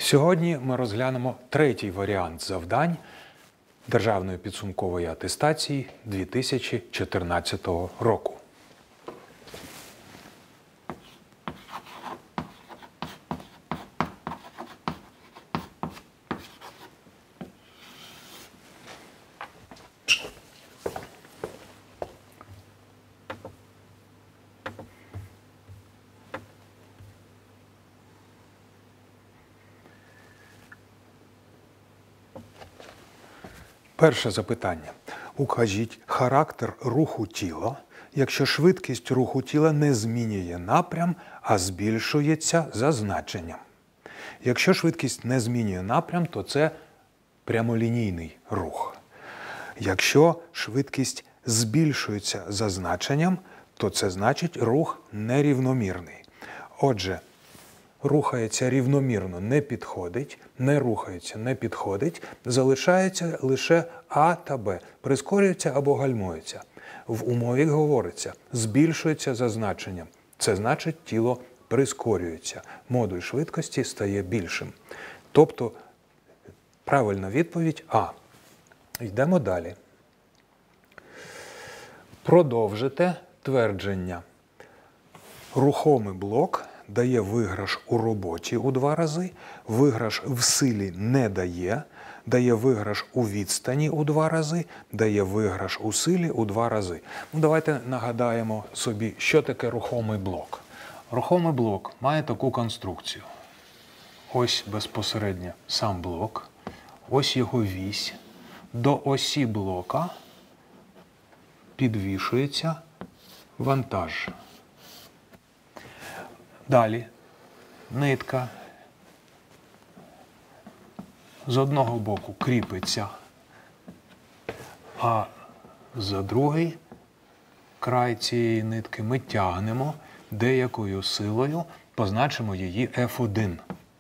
Сьогодні ми розглянемо третій варіант завдань Державної підсумкової атестації 2014 року. Перше запитання. Укажіть характер руху тіла, якщо швидкість руху тіла не змінює напрям, а збільшується за значенням. Якщо швидкість не змінює напрям, то це прямолінійний рух. Якщо швидкість збільшується за значенням, то це значить рух нерівномірний. Отже, рухається рівномірно не підходить, не рухається не підходить, залишається лише А та Б, прискорюється або гальмується. В умові говориться, збільшується за значенням. Це значить, тіло прискорюється, модуль швидкості стає більшим. Тобто, правильна відповідь А. Йдемо далі. Продовжите твердження. Рухомий блок дає виграш у роботі у 2 рази, виграш в силі не дає, дає виграш у відстані у 2 рази, дає виграш у силі у 2 рази. Давайте нагадаємо собі, що таке рухомий блок. Рухомий блок має таку конструкцію. Ось безпосередньо сам блок, ось його вісь. До осі блока підвішується вантаж. Далі нитка з одного боку кріпиться, а за другий край цієї нитки ми тягнемо деякою силою, позначимо її F1.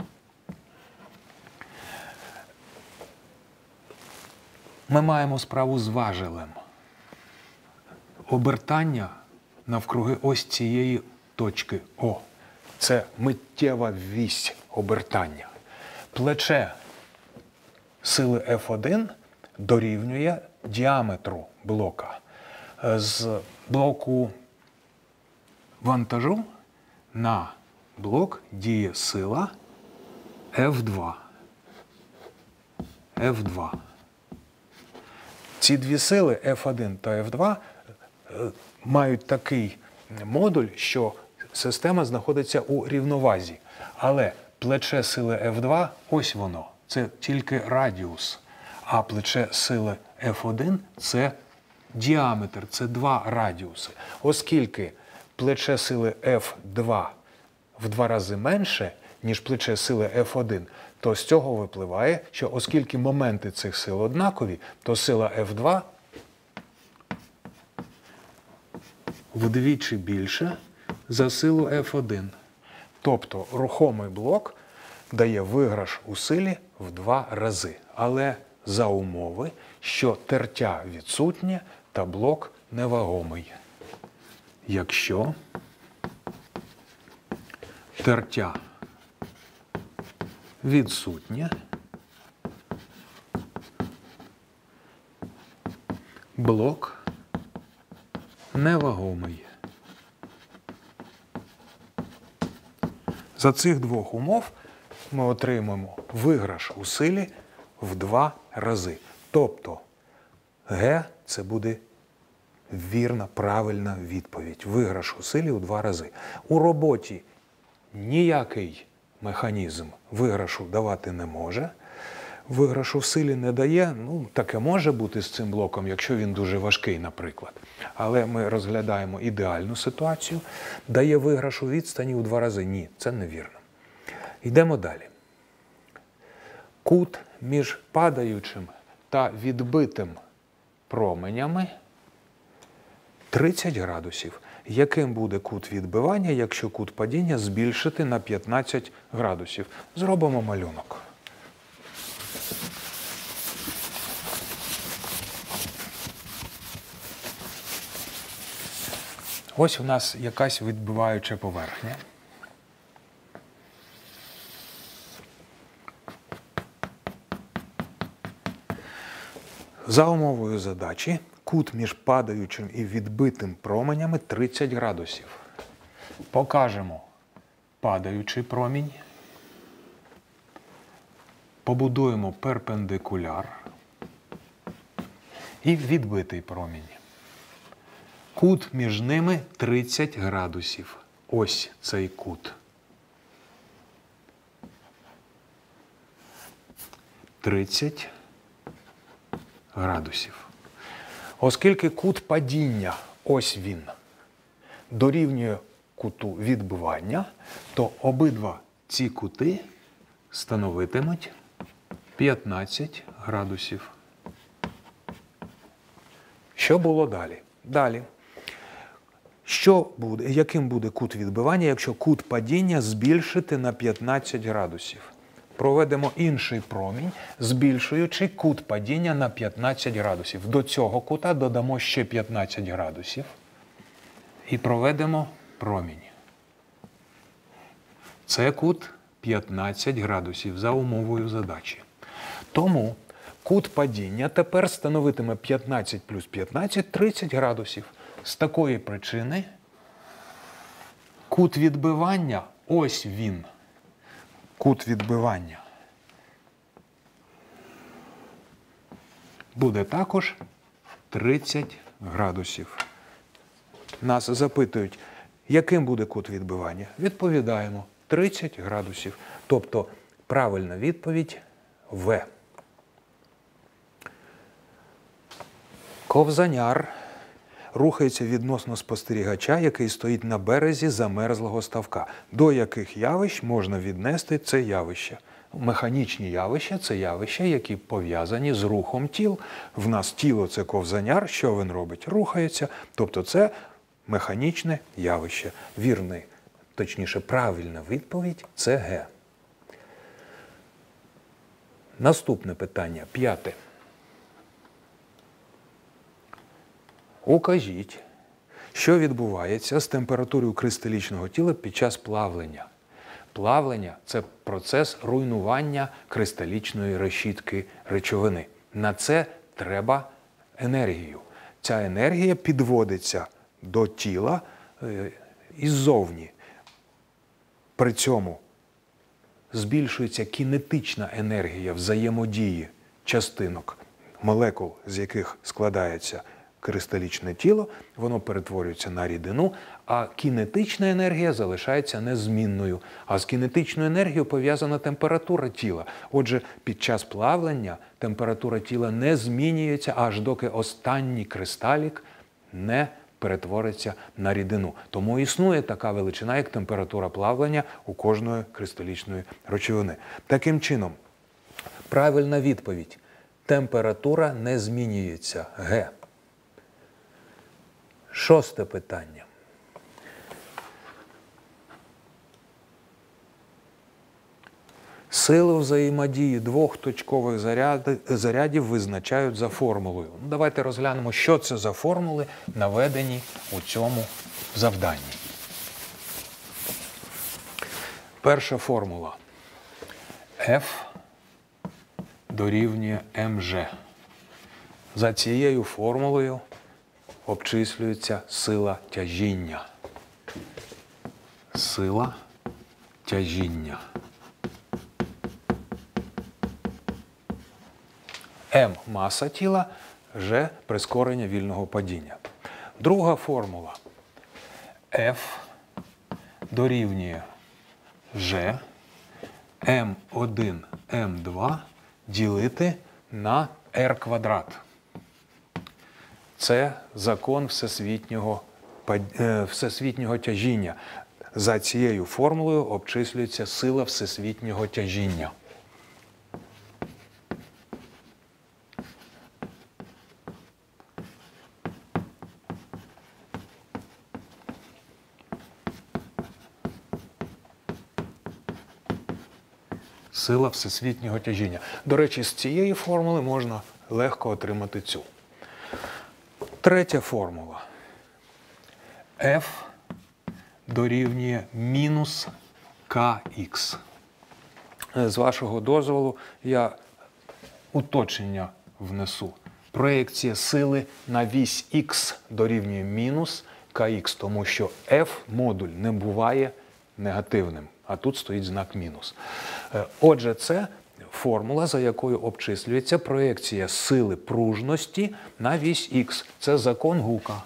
Ми маємо справу з важелем. Обертання навкруги ось цієї точки О. Це миттєва вісь обертання. Плече сили F1 дорівнює діаметру блока. З блоку вантажу на блок діє сила F2. F2. Ці дві сили F1 та F2 мають такий модуль, що система знаходиться у рівновазі. Але плече сили F2 – ось воно. Це тільки радіус. А плече сили F1 – це діаметр, це 2 радіуси. Оскільки плече сили F2 в 2 рази менше, ніж плече сили F1, то з цього випливає, що оскільки моменти цих сил однакові, то сила F2 вдвічі більше за силу F1. Тобто рухомий блок дає виграш у силі в 2 рази. Але за умови, що тертя відсутнє та блок невагомий. Якщо тертя відсутнє, блок невагомий. За цих 2 умов ми отримаємо виграш у силі в 2 рази. Тобто Г – це буде вірна, правильна відповідь. Виграш у силі у 2 рази. У роботі ніякий механізм виграшу давати не може. Виграшу в силі не дає. Таке може бути з цим блоком, якщо він дуже важкий, наприклад. Але ми розглядаємо ідеальну ситуацію. Дає виграш у відстані у 2 рази. Ні, це невірно. Йдемо далі. Кут між падаючим та відбитим променями 30 градусів. Яким буде кут відбивання, якщо кут падіння збільшити на 15 градусів? Зробимо малюнок. Ось у нас якась відбиваюча поверхня. За умовою задачі, кут між падаючим і відбитим променями 30 градусів. Покажемо падаючий промінь. Побудуємо перпендикуляр і відбитий промінь. Кут між ними 30 градусів. Ось цей кут. 30 градусів. Оскільки кут падіння, ось він, дорівнює куту відбивання, то обидва ці кути становитимуть 15 градусів. Що було далі? Далі. Яким буде кут відбивання, якщо кут падіння збільшити на 15 градусів? Проведемо інший промінь, збільшуючи кут падіння на 15 градусів. До цього кута додамо ще 15 градусів і проведемо промінь. Це кут 15 градусів за умовою задачі. Тому кут падіння тепер становитиме 15 плюс 15 – 30 градусів. З такої причини кут відбивання, ось він, кут відбивання, буде також 30 градусів. Нас запитують, яким буде кут відбивання? Відповідаємо – 30 градусів. Тобто правильна відповідь – В. Ковзаняр рухається відносно спостерігача, який стоїть на березі замерзлого ставка. До яких явищ можна віднести це явище? Механічні явища – це явища, які пов'язані з рухом тіл. В нас тіло – це ковзаняр. Що він робить? Рухається. Тобто це механічне явище. Вірний, точніше, правильна відповідь – це Г. Наступне питання, 5. Укажіть, що відбувається з температурою кристалічного тіла під час плавлення. Плавлення – це процес руйнування кристалічної решітки речовини. На це треба енергію. Ця енергія підводиться до тіла іззовні. При цьому збільшується кінетична енергія взаємодії частинок, молекул, з яких складається кристалічне тіло, воно перетворюється на рідину, а кінетична енергія залишається незмінною. А з кінетичною енергією пов'язана температура тіла. Отже, під час плавлення температура тіла не змінюється, аж доки останній кристалік не перетвориться на рідину. Тому існує така величина, як температура плавлення у кожної кристалічної речовини. Таким чином, правильна відповідь – температура не змінюється. Г. 6 питання. Сили взаємодії двох точкових зарядів визначають за формулою. Давайте розглянемо, що це за формули, наведені у цьому завданні. Перша формула. F дорівнює mg. За цією формулою обчислюється сила тяжіння. Сила тяжіння. М – маса тіла, G – прискорення вільного падіння. Друга формула. F дорівнює G, m1, m2 ділити на r квадрат. Це закон всесвітнього тяжіння. За цією формулою обчислюється сила всесвітнього тяжіння. Сила всесвітнього тяжіння. До речі, з цієї формули можна легко отримати цю. Третя формула. F дорівнює мінус kx. З вашого дозволу я уточнення внесу. проекція сили на вісь х дорівнює мінус kx, тому що f-модуль не буває негативним, а тут стоїть знак мінус. Отже, це формула, за якою обчислюється проекція сили пружності на вісь х. Це закон Гука.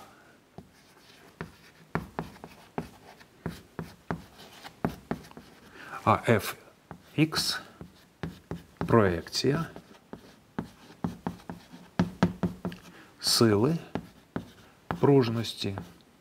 А fx – проекція сили пружності.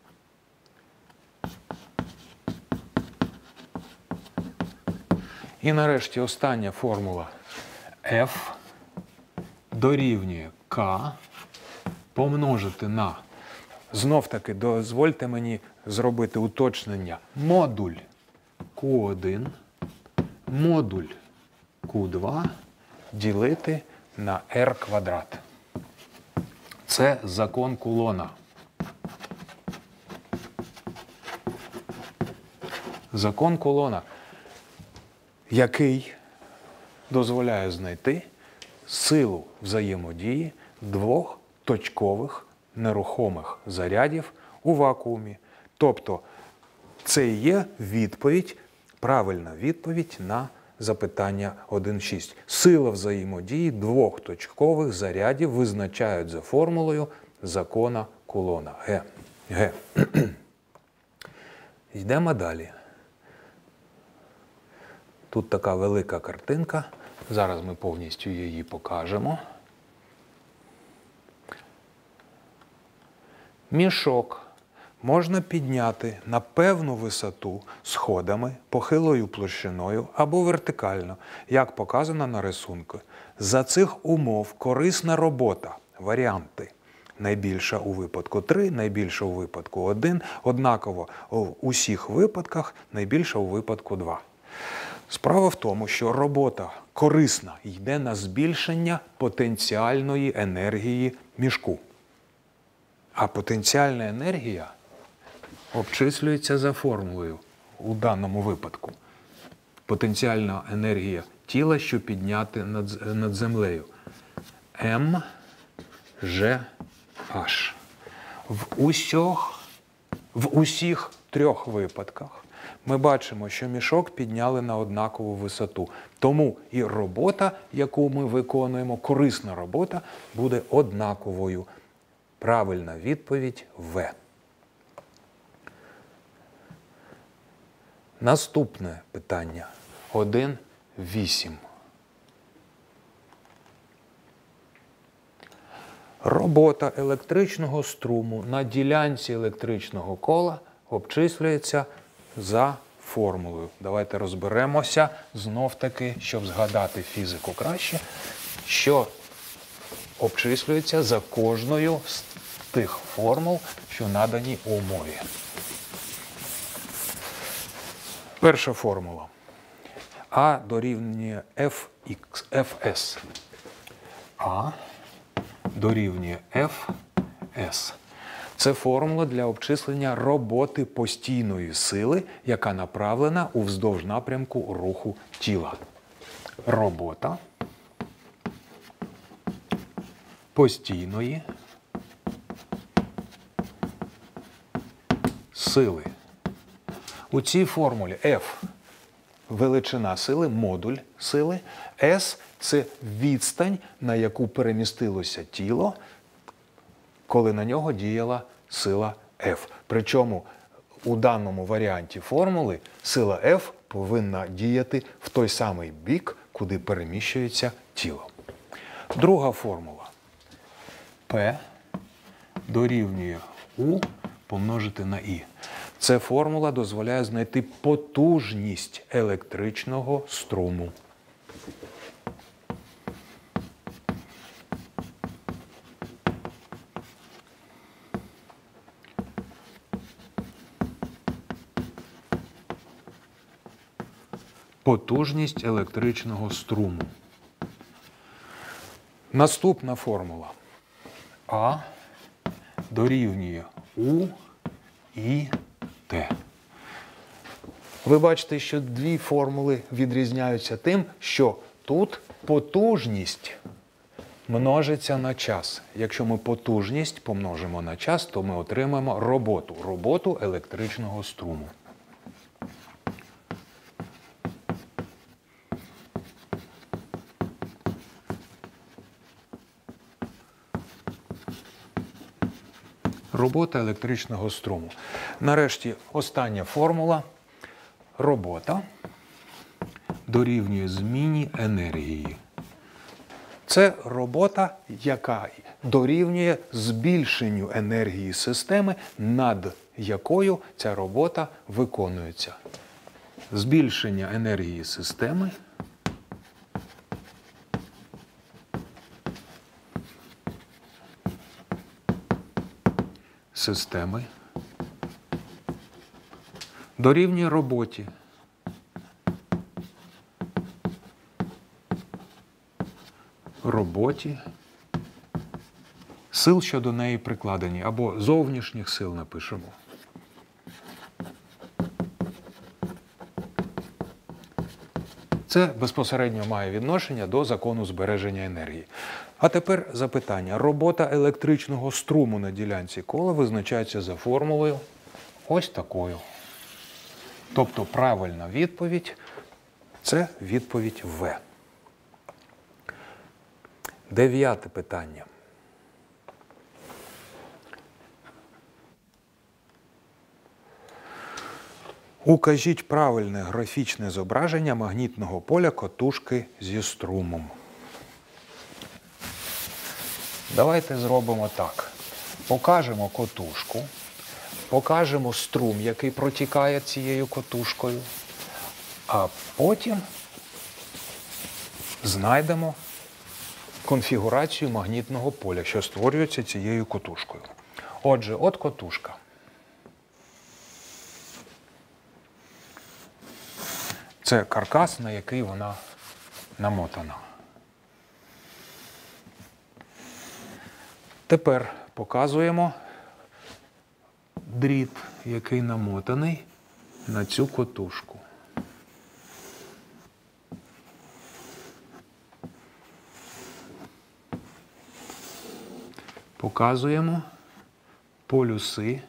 І нарешті остання формула. F дорівнює K помножити на, знов-таки, дозвольте мені зробити уточнення, модуль Q1, модуль Q2 ділити на R квадрат. Це закон Кулона. Закон Кулона, який дозволяє знайти силу взаємодії двох точкових нерухомих зарядів у вакуумі. Тобто це і є відповідь, правильна відповідь на запитання 1.6. Сила взаємодії двох точкових зарядів визначають за формулою закона Кулона. Г. Йдемо далі. Тут така велика картинка. Зараз ми повністю її покажемо. Мішок можна підняти на певну висоту сходами, похилою площиною або вертикально, як показано на рисунку. За цих умов корисна робота, варіанти. Найбільша у випадку 3, найбільша у випадку 1, однаково в усіх випадках, найбільша у випадку 2. Справа в тому, що робота корисна йде на збільшення потенціальної енергії мішку. А потенціальна енергія обчислюється за формулою у даному випадку. Потенціальна енергія тіла, що підняти над землею. МЖH. В усіх трьох випадках ми бачимо, що мішок підняли на однакову висоту. Тому і робота, яку ми виконуємо, корисна робота, буде однаковою. Правильна відповідь – В. Наступне питання. 1.8. Робота електричного струму на ділянці електричного кола обчислюється за формулою. Давайте розберемося знов-таки, щоб згадати фізику краще, що обчислюється за кожною з тих формул, що надані у умові. Перша формула. А дорівнює Fs. А дорівнює Fs. Це формула для обчислення роботи постійної сили, яка направлена уздовж напрямку руху тіла. Робота постійної сили. У цій формулі F – величина сили, модуль сили, S – це відстань, на яку перемістилося тіло, коли на нього діяла сила F. Причому у даному варіанті формули сила F повинна діяти в той самий бік, куди переміщується тіло. Друга формула. P дорівнює U помножити на I. Ця формула дозволяє знайти потужність електричного струму. Потужність електричного струму. Наступна формула. А дорівнює У і Т. Ви бачите, що дві формули відрізняються тим, що тут потужність множиться на час. Якщо ми потужність помножимо на час, то ми отримаємо роботу електричного струму. Робота електричного струму. Нарешті остання формула. Робота дорівнює зміні енергії. Це робота, яка дорівнює збільшенню енергії системи, над якою ця робота виконується. Збільшення енергії системи дорівнює роботі сил, що до неї прикладені, або зовнішніх сил напишемо. Це безпосередньо має відношення до закону збереження енергії. А тепер запитання. Робота електричного струму на ділянці кола визначається за формулою ось такою. Тобто правильна відповідь – це відповідь В. 9 питання. Укажіть правильне графічне зображення магнітного поля котушки зі струмом. Давайте зробимо так. Покажемо котушку, покажемо струм, який протікає цією котушкою, а потім знайдемо конфігурацію магнітного поля, що створюється цією котушкою. Отже, от котушка. Це каркас, на який вона намотана. Тепер показуємо дріт, який намотаний на цю котушку. Показуємо полюси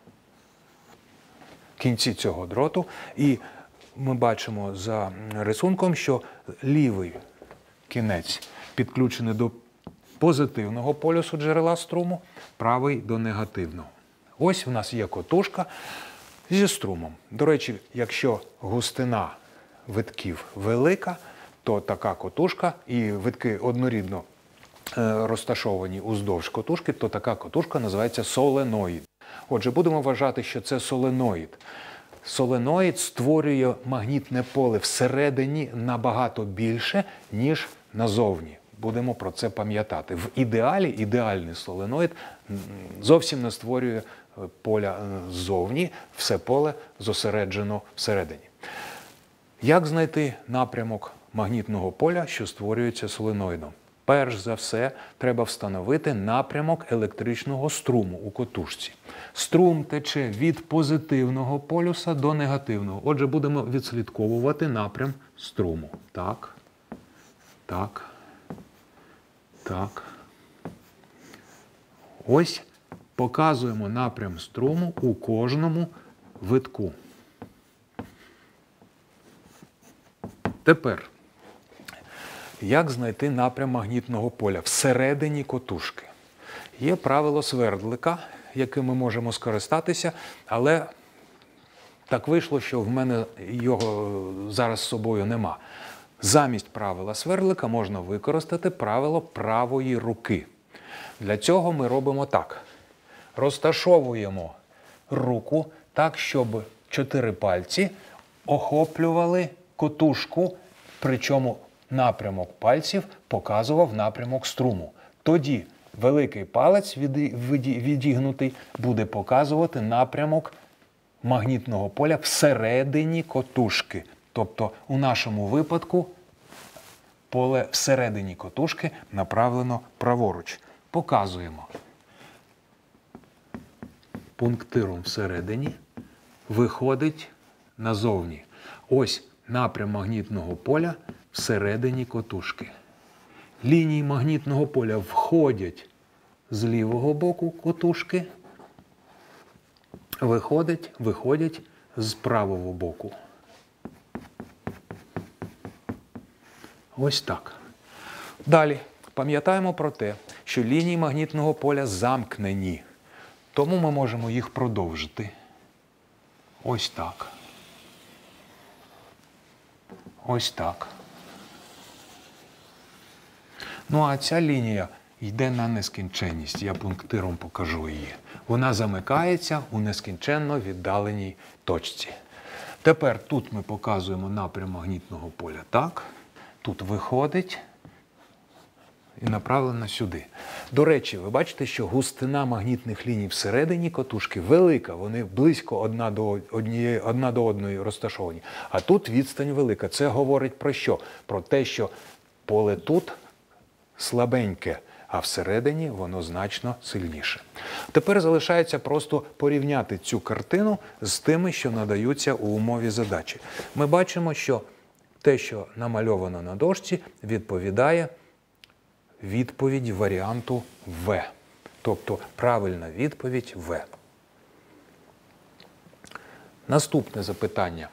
кінці цього дроту. І ми бачимо за рисунком, що лівий кінець підключений до позитивного полюсу джерела струму, правий до негативного. Ось в нас є котушка зі струмом. До речі, якщо густина витків велика, то така котушка, і витки однорідно розташовані уздовж котушки, то така котушка називається соленоїд. Отже, будемо вважати, що це соленоїд. Соленоїд створює магнітне поле всередині набагато більше, ніж назовні. Будемо про це пам'ятати. В ідеалі, ідеальний соленоїд зовсім не створює поля ззовні, все поле зосереджено всередині. Як знайти напрямок магнітного поля, що створюється соленоїдом? Перш за все, треба встановити напрямок електричного струму у котушці. Струм тече від позитивного полюса до негативного. Отже, будемо відслідковувати напрям струму. Так, так, так. Ось показуємо напрям струму у кожному витку. Тепер, як знайти напрям магнітного поля всередині котушки? Є правило свердлика, яким ми можемо скористатися, але так вийшло, що в мене його зараз з собою нема. Замість правила свердлика можна використати правило правої руки. Для цього ми робимо так. Розташовуємо руку так, щоб 4 пальці охоплювали котушку, причому напрямок пальців показував напрямок струму. Тоді великий палець відігнутий буде показувати напрямок магнітного поля всередині котушки. Тобто у нашому випадку поле всередині котушки направлено праворуч. Показуємо. Пунктиром всередині виходить назовні. Ось напрям магнітного поля всередині котушки. лінії магнітного поля входять з лівого боку котушки, виходять з правого боку. Ось так. Далі пам'ятаємо про те, що лінії магнітного поля замкнені. Тому ми можемо їх продовжити. Ось так. Ось так. Ну а ця лінія йде на нескінченність. Я пунктиром покажу її. Вона замикається у нескінченно віддаленій точці. Тепер тут ми показуємо напрям магнітного поля так. Тут виходить і направлено сюди. До речі, ви бачите, що густина магнітних ліній всередині котушки велика. Вони близько одна до одної розташовані. А тут відстань велика. Це говорить про що? Про те, що поле тут слабеньке, а всередині воно значно сильніше. Тепер залишається просто порівняти цю картину з тими, що надаються у умові задачі. Ми бачимо, що те, що намальовано на дошці, відповідає відповідь варіанту В. Тобто правильна відповідь В. Наступне запитання.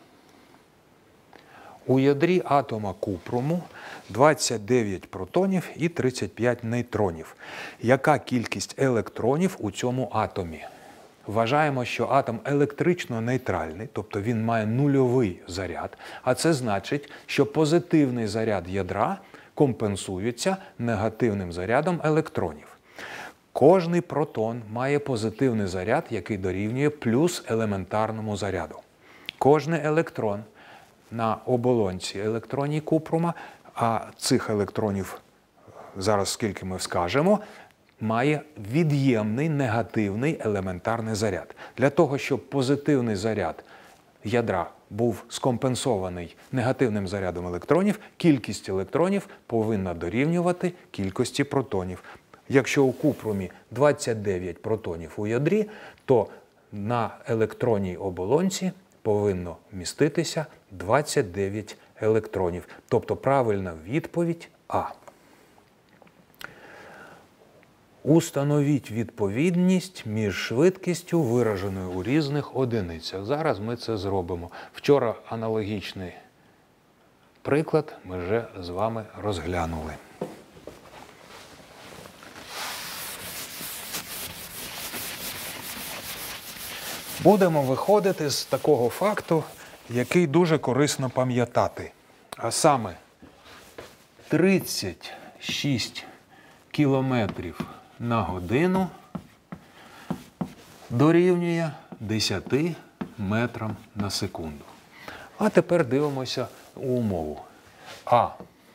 У ядрі атома купруму 29 протонів і 35 нейтронів. Яка кількість електронів у цьому атомі? Вважаємо, що атом електрично нейтральний, тобто він має нульовий заряд, а це значить, що позитивний заряд ядра компенсується негативним зарядом електронів. Кожний протон має позитивний заряд, який дорівнює плюс елементарному заряду. Кожний електрон на оболонці електронній купрума, а цих електронів зараз скільки ми скажемо, має від'ємний негативний елементарний заряд. Для того, щоб позитивний заряд ядра був скомпенсований негативним зарядом електронів, кількість електронів повинна дорівнювати кількості протонів. Якщо у купрумі 29 протонів у ядрі, то на електронній оболонці повинно міститися 29 електронів. Тобто правильна відповідь А. Установіть відповідність між швидкістю, вираженою у різних одиницях. Зараз ми це зробимо. Вчора аналогічний приклад ми вже з вами розглянули. Будемо виходити з такого факту, який дуже корисно пам'ятати. А саме 36 кілометрів на годину дорівнює 10 метрам на секунду. А тепер дивимося умову. А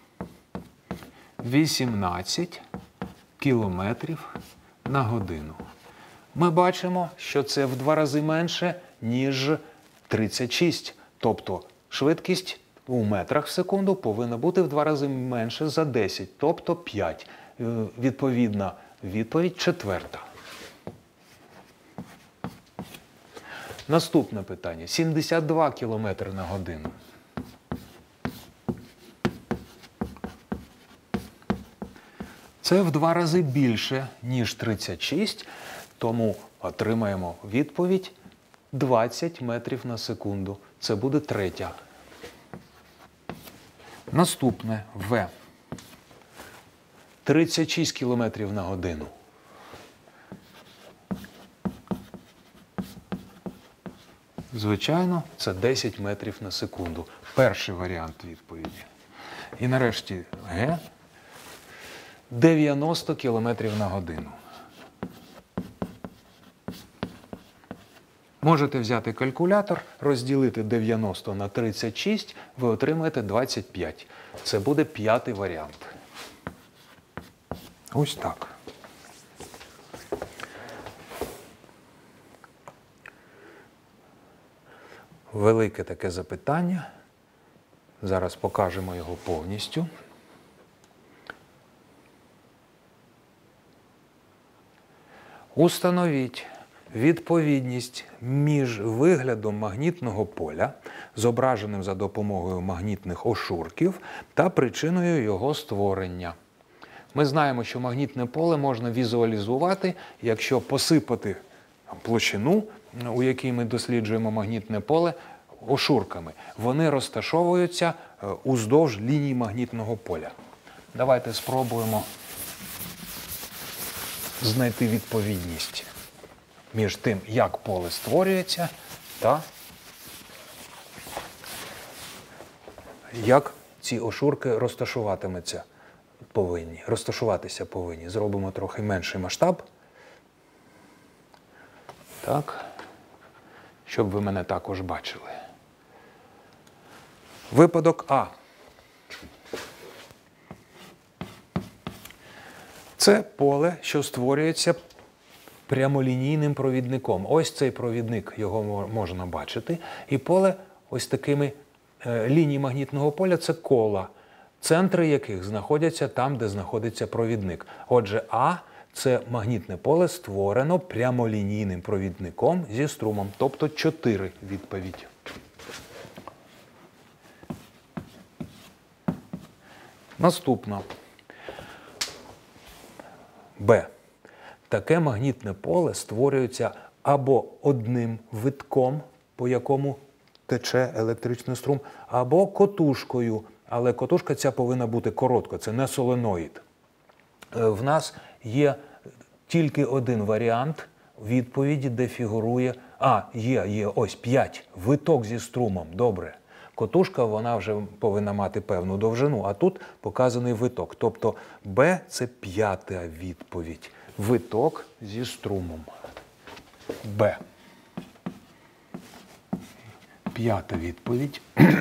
18 кілометрів на годину. Ми бачимо, що це в 2 рази менше, ніж 36. Тобто швидкість у метрах в секунду повинна бути в 2 рази менше за 10, тобто 5. Відповідна відповідь четверта. Наступне питання. 72 км на годину. Це в 2 рази більше, ніж 36, тому отримаємо відповідь 20 метрів на секунду. Це буде третя. Наступне В. 36 км на годину. Звичайно, це 10 метрів на секунду. Перший варіант відповіді. І нарешті Г. 90 км на годину. Можете взяти калькулятор, розділити 90 на 36, ви отримаєте 25. Це буде 5-й варіант. Ось так. Велике таке запитання. Зараз покажемо його повністю. Установіть відповідність між виглядом магнітного поля, зображеним за допомогою магнітних ошурків, та причиною його створення. Ми знаємо, що магнітне поле можна візуалізувати, якщо посипати площину, у якій ми досліджуємо магнітне поле, ошурками. Вони розташовуються уздовж ліній магнітного поля. Давайте спробуємо знайти відповідність між тим, як поле створюється, та як ці ошурки розташуватися повинні. Зробимо трохи менший масштаб. Так, щоб ви мене також бачили. Випадок А. Це поле, що створюється прямолінійним провідником. Ось цей провідник, його можна бачити. І поле ось такими лінії магнітного поля – це кола, центри яких знаходяться там, де знаходиться провідник. Отже, А – це магнітне поле, створено прямолінійним провідником зі струмом. Тобто 4 відповідь. Наступна. Б. Таке магнітне поле створюється або одним витком, по якому тече електричний струм, або котушкою. Але котушка ця повинна бути коротка, це не соленоїд. В нас є тільки один варіант відповіді, де фігурує, є ось 5, виток зі струмом, добре. Котушка, вона вже повинна мати певну довжину, а тут показаний виток. Тобто Б – це 5-та відповідь. Виток зі струмом. Б. 5-та відповідь.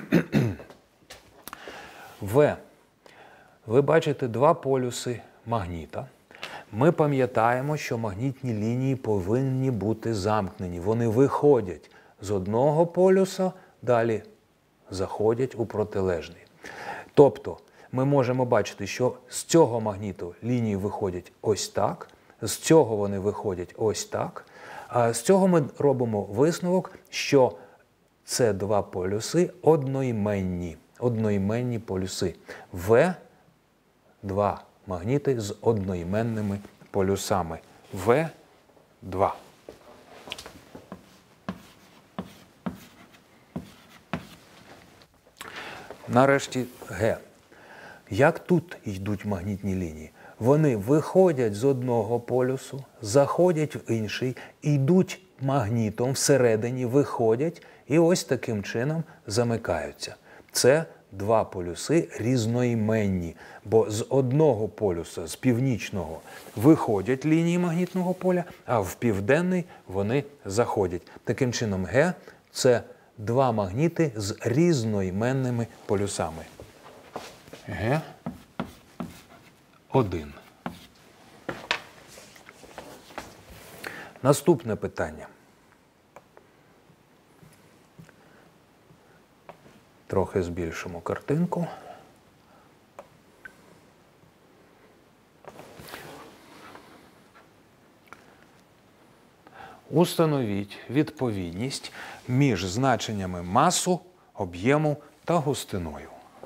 В. Ви бачите 2 полюси магніта. Ми пам'ятаємо, що магнітні лінії повинні бути замкнені. Вони виходять з одного полюса, далі заходять у протилежний. Тобто, ми можемо бачити, що з цього магніту лінії виходять ось так, з цього вони виходять ось так. А з цього ми робимо висновок, що це 2 полюси одноіменні полюси. В – 2 магніти з одноіменними полюсами. В2. Нарешті Г. Як тут йдуть магнітні лінії? Вони виходять з одного полюсу, заходять в інший, йдуть магнітом всередині, виходять і ось таким чином замикаються. Це 2 полюси різноіменні, бо з одного полюса, з північного, виходять лінії магнітного поля, а в південний вони заходять. Таким чином Г – це 2 магніти з різноіменними полюсами. Г1. Наступне питання. Трохи збільшимо картинку. Установіть відповідність між значеннями масу, об'єму та густиною.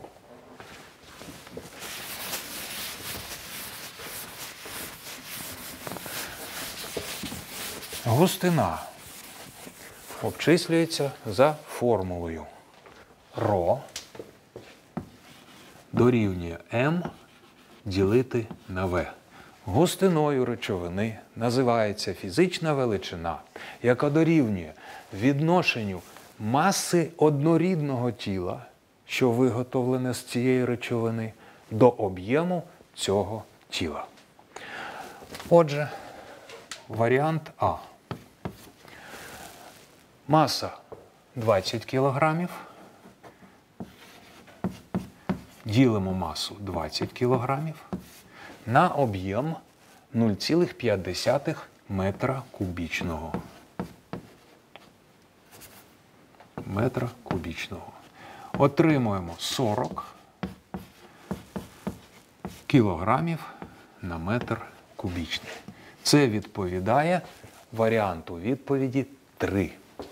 Густина обчислюється за формулою. Ро дорівнює М ділити на В. Густиною речовини називається фізична величина, яка дорівнює відношенню маси однорідного тіла, що виготовлене з цієї речовини, до об'єму цього тіла. Отже, варіант А. Маса 20 кг. Ділимо масу 20 кг на об'єм 0,5 метра кубічного. Отримуємо 40 кілограмів на метр кубічний. Це відповідає варіанту відповіді 3.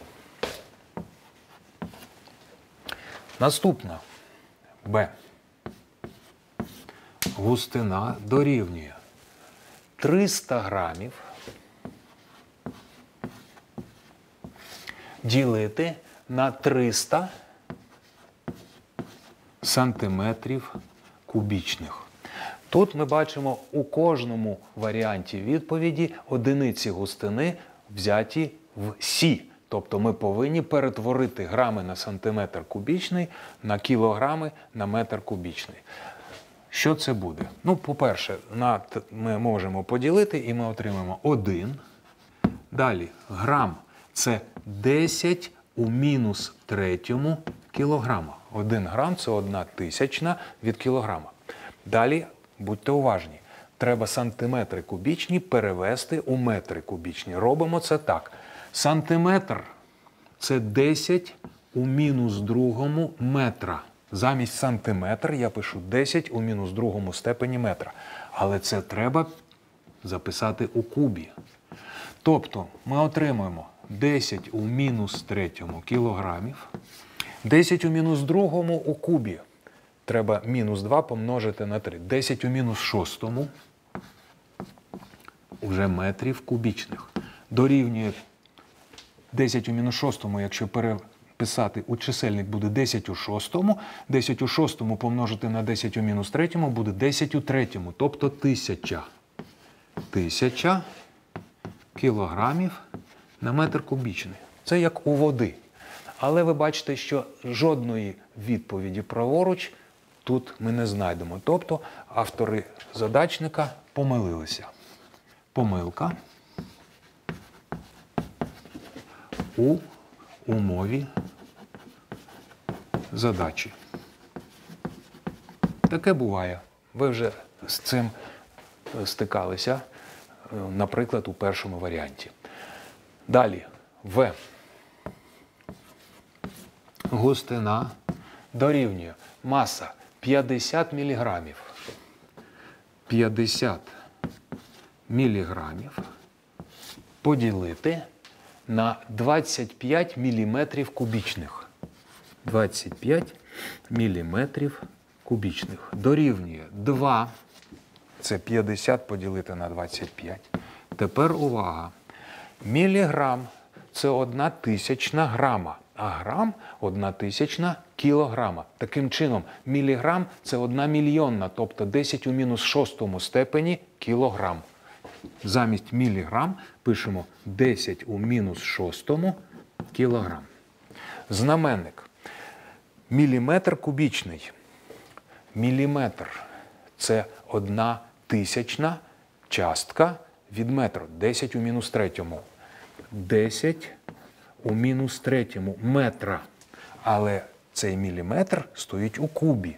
Наступна. Б. Густина дорівнює 300 грамів ділити на 300 сантиметрів кубічних. Тут ми бачимо у кожному варіанті відповіді одиниці густини взяті в сі. Тобто ми повинні перетворити грами на сантиметр кубічний на кілограми на метр кубічний. Що це буде? Ну, по-перше, ми можемо поділити і ми отримаємо 1. Далі, грам – це 10 у мінус третьому кілограма. 1 грам – це 1/1000 від кілограма. Далі, будьте уважні, треба сантиметри кубічні перевести у метри кубічні. Робимо це так. Сантиметр – це 10 у мінус другому метра. Замість сантиметр я пишу 10 у мінус другому степені метра. Але це треба записати у кубі. Тобто ми отримуємо 10 у мінус третьому кілограмів. 10 у мінус другому у кубі. Треба мінус 2 помножити на 3. 10 у мінус шостому уже метрів кубічних. Дорівнює 10 у мінус шостому, якщо переписати у чисельник, буде 10 у шостому. 10 у шостому помножити на 10 у мінус третьому буде 10 у третьому, тобто 1000. 1000 кілограмів на метр кубічний. Це як у води. Але ви бачите, що жодної відповіді праворуч тут ми не знайдемо. Тобто автори задачника помилилися. Помилка у умові задачі. Таке буває. Ви вже з цим стикалися, наприклад, у першому варіанті. Далі. В. Густина дорівнює маса 50 мг. 50 мг поділити на 25 мм кубічних. 25 мм кубічних дорівнює 2. Це 50 поділити на 25. Тепер увага. Міліграм – це 1/1000 грама, а грам – 1/1000 кілограма. Таким чином, міліграм – це 1/10000000, тобто 10 у мінус шостому степені кілограм. Замість міліграм пишемо 10 у мінус шостому кілограм. Знаменник. Міліметр кубічний. Міліметр – це 1/1000 частка від метру. 10 у мінус третьому. 10 у мінус третьому метра. Але цей міліметр стоїть у кубі.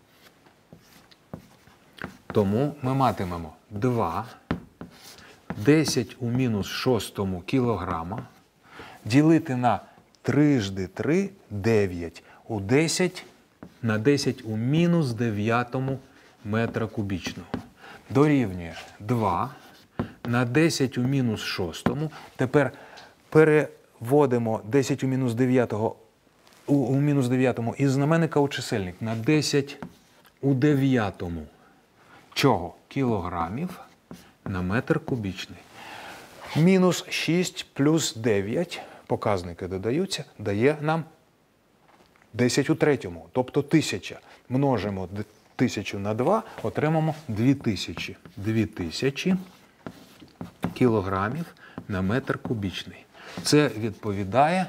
Тому ми матимемо 2, 10 у мінус шостому кілограма, ділити на 3 × 3 – 9, у 10 на 10 у мінус 9 метра кубічного. Дорівнює 2 на 10 у мінус шостому. Тепер переводимо 10 у мінус 9 у мінус 9 із знаменника у чисельник на 10 у 9. Чого? Кілограмів на метр кубічний. Мінус 6 плюс 9, показники додаються, дає нам 10 у третьому, тобто 1000. Множимо 1000 на 2, отримаємо 2000. 2000 кілограмів на метр кубічний. Це відповідає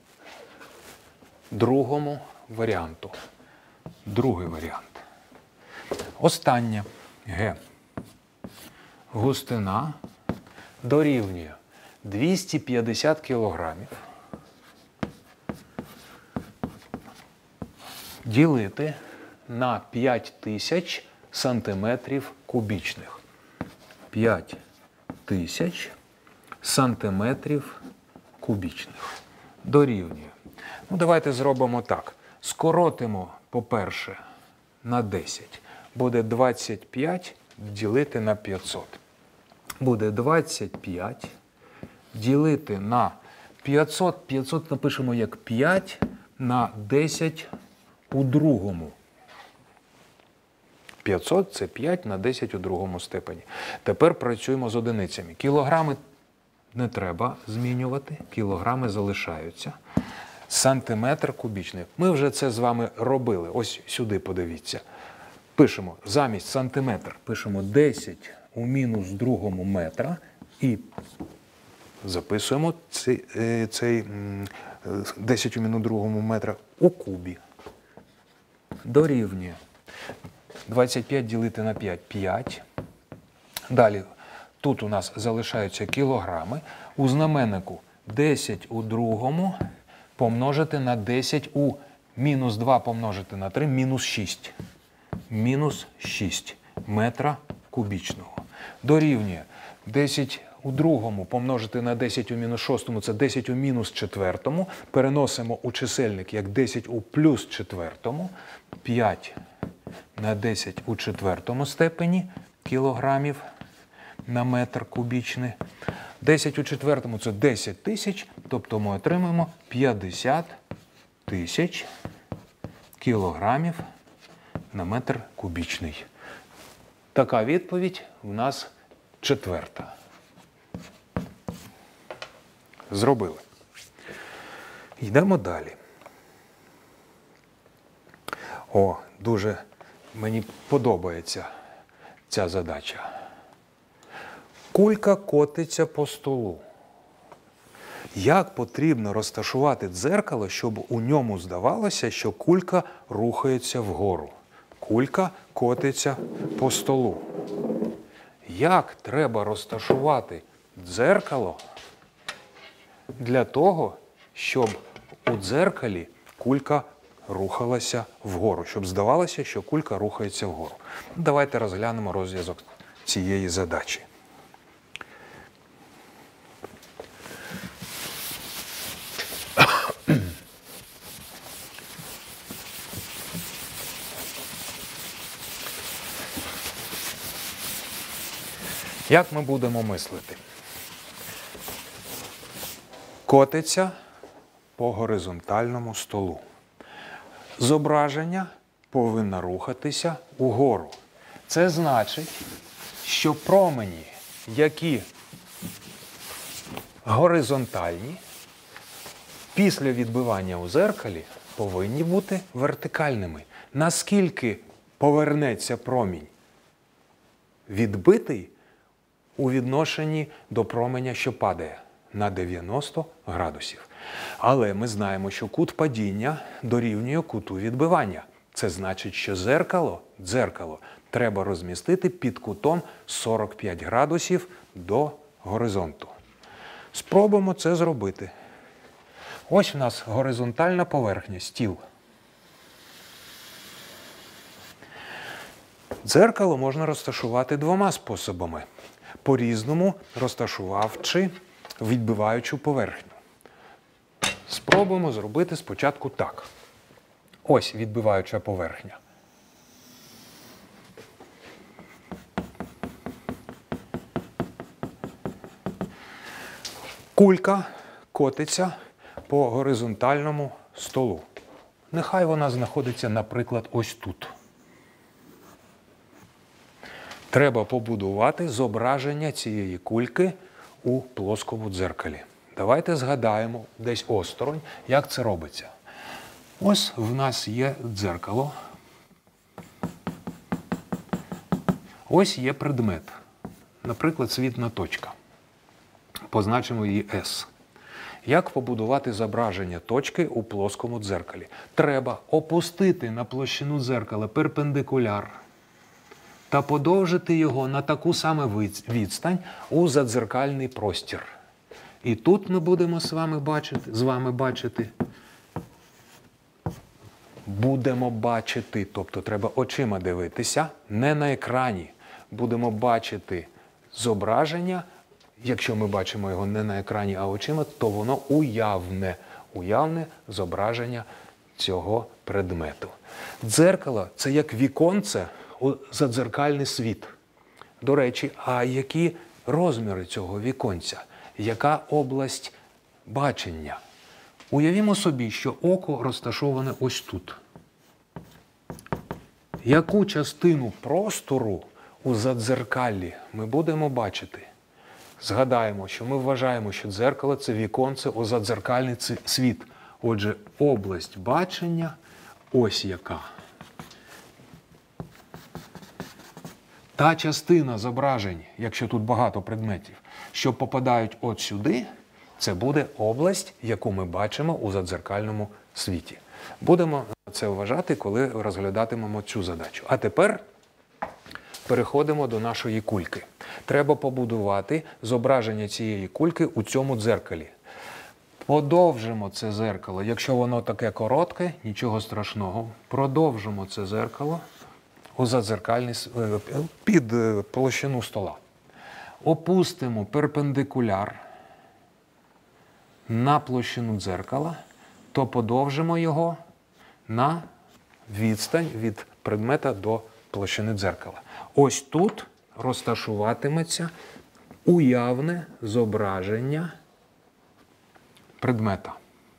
другому варіанту. Другий варіант. Останнє. Г. Густина дорівнює 250 кілограмів ділити на 5000 сантиметрів кубічних. 5000 сантиметрів кубічних. Дорівнює. Ну, давайте зробимо так. Скоротимо, по-перше, на 10. Буде 25 ділити на 500. Буде 25 ділити на 500. 500 напишемо як 5 на 10 у другому. 500 – це 5 на 10 у другому степені. Тепер працюємо з одиницями. Кілограми не треба змінювати, кілограми залишаються. Сантиметр кубічний. Ми вже це з вами робили. Ось сюди подивіться. Пишемо замість сантиметр, пишемо 10 у мінус другому метра і записуємо цей 10 у мінус другому метра у кубі. Дорівнює. 25 ділити на 5 – 5. Далі, тут у нас залишаються кілограми. У знаменнику 10 у другому помножити на 10 у мінус 2 помножити на 3 – мінус 6. Мінус 6 метра кубічного. Дорівнює 10 у другому помножити на 10 у мінус шостому – це 10 у мінус четвертому. Переносимо у чисельник як 10 у плюс четвертому. 5 на 10 у четвертому степені кілограмів на метр кубічний. 10 у четвертому – це 10 тисяч, тобто ми отримаємо 50 тисяч кілограмів на метр кубічний. Така відповідь у нас четверта. Зробили. Йдемо далі. Дуже мені подобається ця задача. Кулька котиться по столу. Як потрібно розташувати дзеркало, щоб у ньому здавалося, що кулька рухається вгору? Кулька котиться по столу. Як треба розташувати дзеркало для того, щоб у дзеркалі кулька рухалася вгору, щоб здавалося, що кулька рухається вгору? Давайте розглянемо розв'язок цієї задачі. Як ми будемо мислити? Котиться по горизонтальному столу. Зображення повинно рухатися угору. Це значить, що промені, які горизонтальні, після відбивання у дзеркалі повинні бути вертикальними. Наскільки повернеться промінь? Відбитий у відношенні до променя, що падає, на 90 градусів. Але ми знаємо, що кут падіння дорівнює куту відбивання. Це значить, що дзеркало треба розмістити під кутом 45 градусів до горизонту. Спробуємо це зробити. Ось у нас горизонтальна поверхня, стіл. Дзеркало можна розташувати двома способами, по-різному розташувавши відбиваючу поверхню. Спробуємо зробити спочатку так. Ось відбиваюча поверхня. Кулька котиться по горизонтальному столу. Нехай вона знаходиться, наприклад, ось тут. Треба побудувати зображення цієї кульки у плоскому дзеркалі. Давайте згадаємо десь осторонь, як це робиться. Ось в нас є дзеркало. Ось є предмет. Наприклад, світна точка. Позначимо її S. Як побудувати зображення точки у плоскому дзеркалі? Треба опустити на площину дзеркала перпендикуляр та подовжити його на таку саму відстань у задзеркальний простір. І тут ми будемо з вами бачити, тобто треба очима дивитися, не на екрані. Будемо бачити зображення, якщо ми бачимо його не на екрані, а очима, то воно уявне зображення цього предмету. Дзеркало – це як віконце у задзеркальний світ. До речі, а які розміри цього віконця? яка область бачення. Уявімо собі, що око розташоване ось тут. Яку частину простору у задзеркаллі ми будемо бачити? Згадаємо, що ми вважаємо, що дзеркало – це віконце у задзеркальний світ. Отже, область бачення ось яка. Та частина зображень, якщо тут багато предметів, що попадають от сюди, це буде область, яку ми бачимо у задзеркальному світі. Будемо це вважати, коли розглядатимемо цю задачу. А тепер переходимо до нашої кульки. Треба побудувати зображення цієї кульки у цьому дзеркалі. Подовжимо це дзеркало. Якщо воно таке коротке, нічого страшного. Продовжимо це дзеркало у задзеркальний, під площину стола. Опустимо перпендикуляр на площину дзеркала, то подовжимо його на відстань від предмета до площини дзеркала. Ось тут розташуватиметься уявне зображення предмета.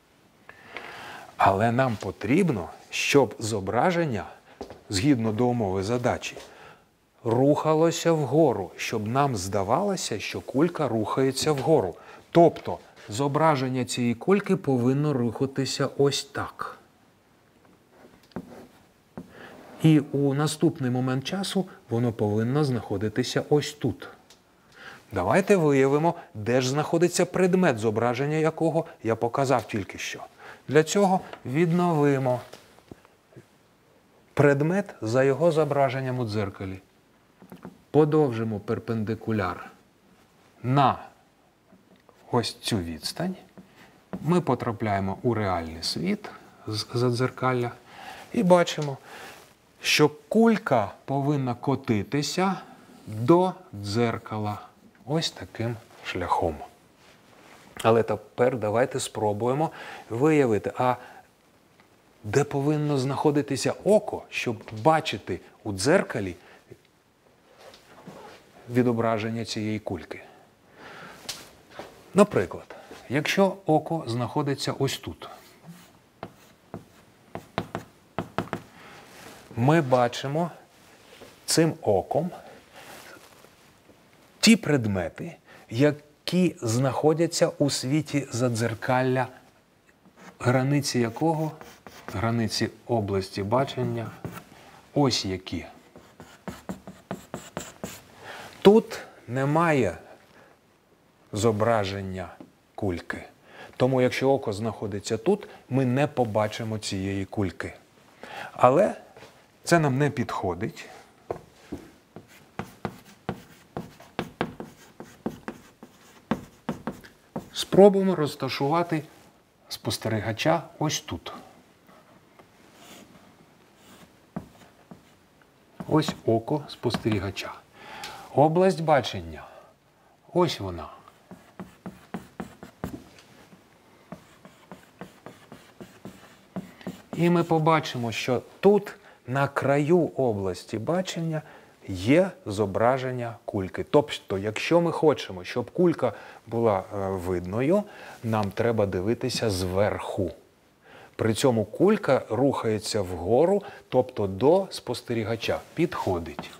Але нам потрібно, щоб зображення, згідно до умови задачі, рухалося вгору, щоб нам здавалося, що кулька рухається вгору. Тобто, зображення цієї кульки повинно рухатися ось так. І у наступний момент часу воно повинно знаходитися ось тут. Давайте виявимо, де ж знаходиться предмет, зображення якого я показав тільки що. Для цього відновимо предмет за його зображенням у дзеркалі. Подовжимо перпендикуляр на ось цю відстань. Ми потрапляємо у реальний світ з задзеркалля і бачимо, що кулька повинна котитися до дзеркала ось таким шляхом. Але тепер давайте спробуємо виявити, а де повинно знаходитися око, щоб бачити у дзеркалі відображення цієї кульки. Наприклад, якщо око знаходиться ось тут, ми бачимо цим оком ті предмети, які знаходяться у світі задзеркалля, границі якого, границі області бачення, ось які. Тут немає зображення кульки. Тому якщо око знаходиться тут, ми не побачимо цієї кульки. Але це нам не підходить. Спробуємо розташувати спостерігача ось тут. Ось око спостерігача. Область бачення. Ось вона. І ми побачимо, що тут на краю області бачення є зображення кульки. Тобто, якщо ми хочемо, щоб кулька була видною, нам треба дивитися зверху. При цьому кулька рухається вгору, тобто до спостерігача. Підходить.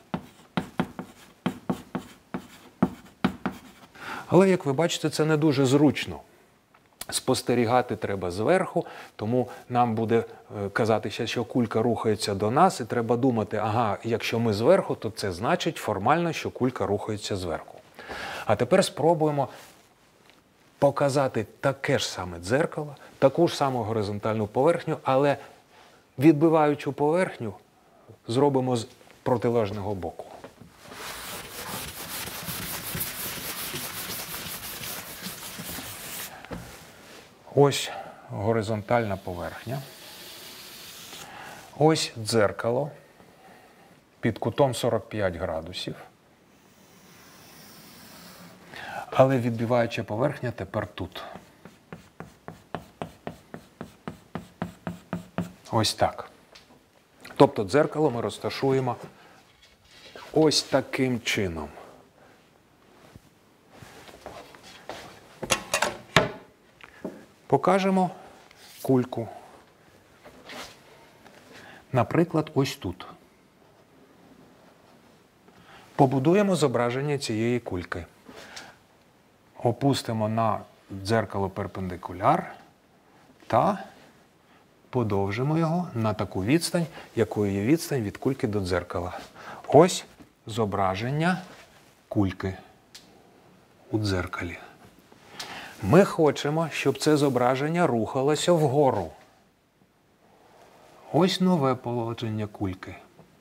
Але, як ви бачите, це не дуже зручно. Спостерігати треба зверху, тому нам буде казатися, що кулька рухається до нас, і треба думати, ага, якщо ми зверху, то це значить формально, що кулька рухається зверху. А тепер спробуємо показати таке ж саме дзеркало, таку ж саму горизонтальну поверхню, але відбиваючу поверхню зробимо з протилежного боку. Ось горизонтальна поверхня. Ось дзеркало під кутом 45 градусів. Але відбиваюча поверхня тепер тут. Ось так. Тобто дзеркало ми розташуємо ось таким чином. Покажемо кульку. Наприклад, ось тут. Побудуємо зображення цієї кульки. Опустимо на дзеркало перпендикуляр та подовжимо його на таку відстань, якою є відстань від кульки до дзеркала. Ось зображення кульки у дзеркалі. Ми хочемо, щоб це зображення рухалося вгору. Ось нове положення кульки.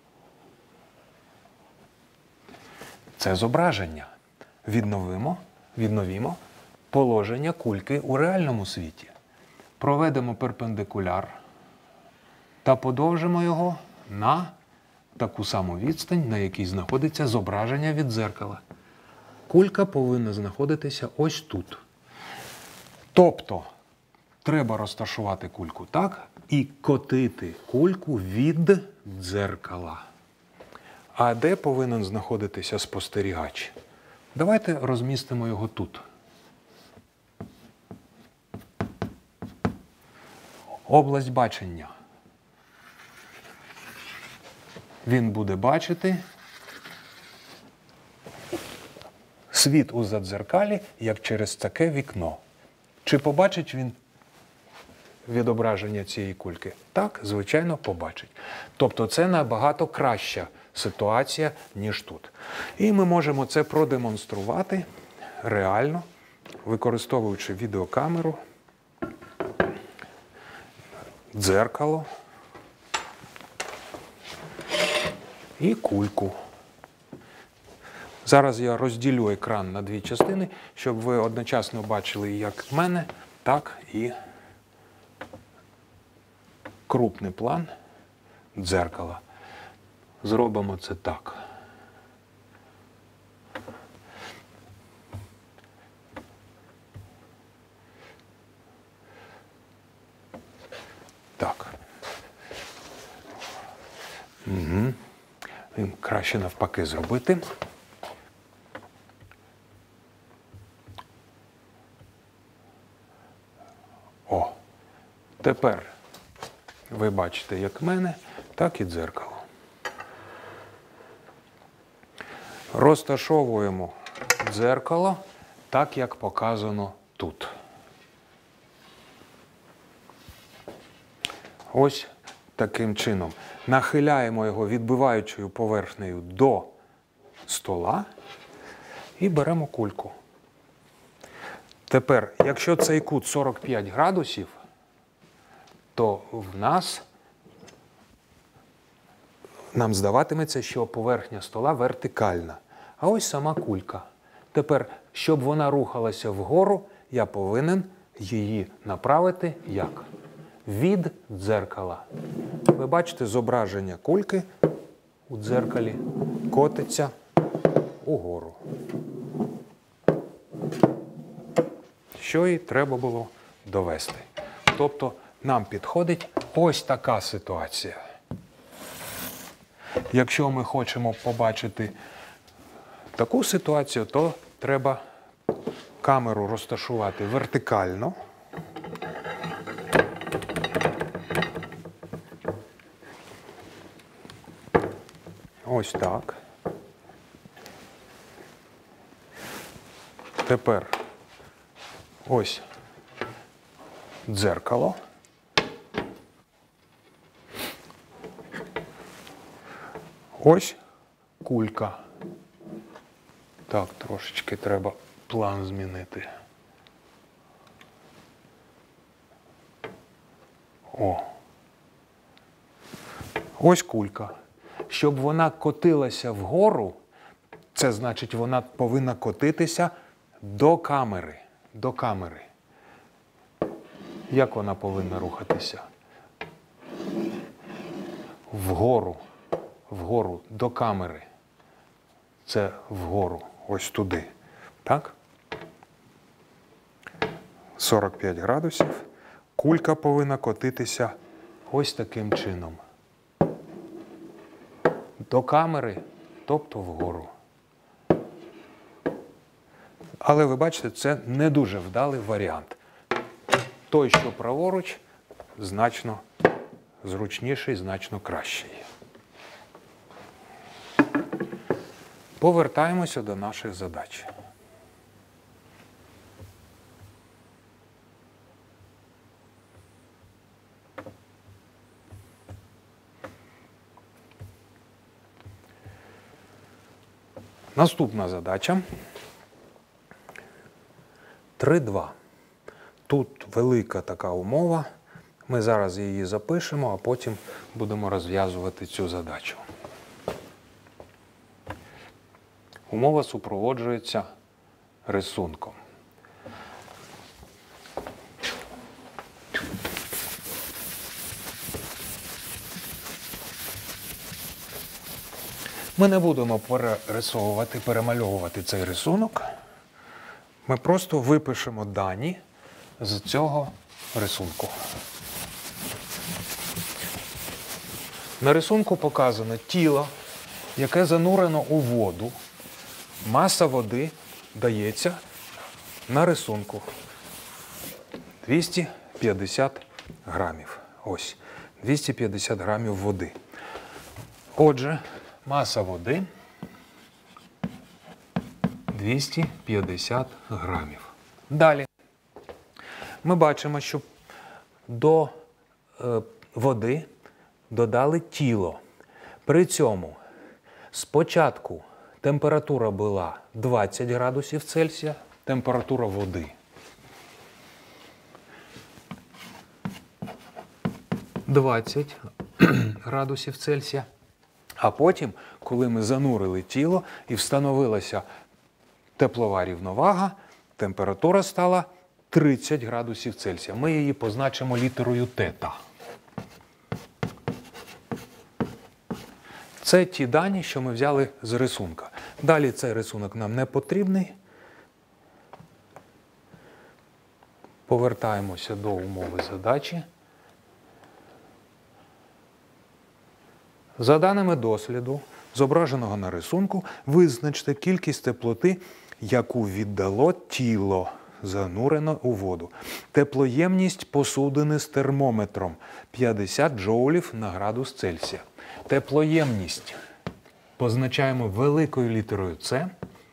Це зображення. Відновімо положення кульки у реальному світі. Проведемо перпендикуляр та подовжимо його на таку саму відстань, на якій знаходиться зображення від дзеркала. Кулька повинна знаходитися ось тут. Тобто, треба розташувати кульку так і котити кульку від дзеркала. А де повинен знаходитися спостерігач? Давайте розмістимо його тут. Область бачення. Він буде бачити світ у задзеркалі, як через таке вікно. Чи побачить він відображення цієї кульки? Так, звичайно, побачить. Тобто це набагато краща ситуація, ніж тут. І ми можемо це продемонструвати реально, використовуючи відеокамеру, дзеркало і кульку. Зараз я розділю екран на дві частини, щоб ви одночасно бачили як мене, так і крупний план дзеркала. Зробимо це так. Так. Угу. Краще навпаки зробити. О, тепер ви бачите як мене, так і дзеркало. Розташовуємо дзеркало так, як показано тут. Ось таким чином. Нахиляємо його відбиваючою поверхнею до стола і беремо кульку. Тепер, якщо цей кут 45 градусів, то нам здаватиметься, що поверхня стола вертикальна. А ось сама кулька. Тепер, щоб вона рухалася вгору, я повинен її направити як? Від дзеркала. Ви бачите, зображення кульки у дзеркалі котиться угору. Що і треба було довести. Тобто нам підходить ось така ситуація. Якщо ми хочемо побачити таку ситуацію, то треба камеру розташувати вертикально. Ось так. Тепер ось дзеркало. Ось кулька. Так, трошечки треба план змінити. О. Ось кулька. Щоб вона котилася вгору, це значить, вона повинна котитися до камери. До камери. Як вона повинна рухатися? Вгору. Вгору, до камери. Це вгору, ось туди. Так? 45 градусів. Кулька повинна котитися ось таким чином. До камери, тобто вгору. Але ви бачите, це не дуже вдалий варіант. той, що праворуч, значно зручніший, значно кращий. Повертаємося до наших задач. Наступна задача. 3,2. Тут велика така умова. Ми зараз її запишемо, а потім будемо розв'язувати цю задачу. Умова супроводжується рисунком. Ми не будемо перерисовувати, перемальовувати цей рисунок. Ми просто випишемо дані з цього рисунку. На рисунку показано тіло, яке занурено у воду. Маса води дається на рисунку. 250 грамів. Ось, 250 грамів води. Отже, маса води 250 грамів. Далі ми бачимо, що до води додали тіло. При цьому спочатку температура була 20 градусів Цельсія, температура води. – 20 градусів Цельсія. А потім, коли ми занурили тіло і встановилася теплова рівновага, температура стала 30 градусів Цельсія. Ми її позначимо літерою тета. Це ті дані, що ми взяли з рисунка. Далі цей рисунок нам не потрібний. Повертаємося до умови задачі. За даними досліду, зображеного на рисунку, визначте кількість теплоти, яку віддало тіло, занурено у воду. Теплоємність посудини з термометром 50 джоулів на градус Цельсія. Теплоємність позначаємо великою літерою С.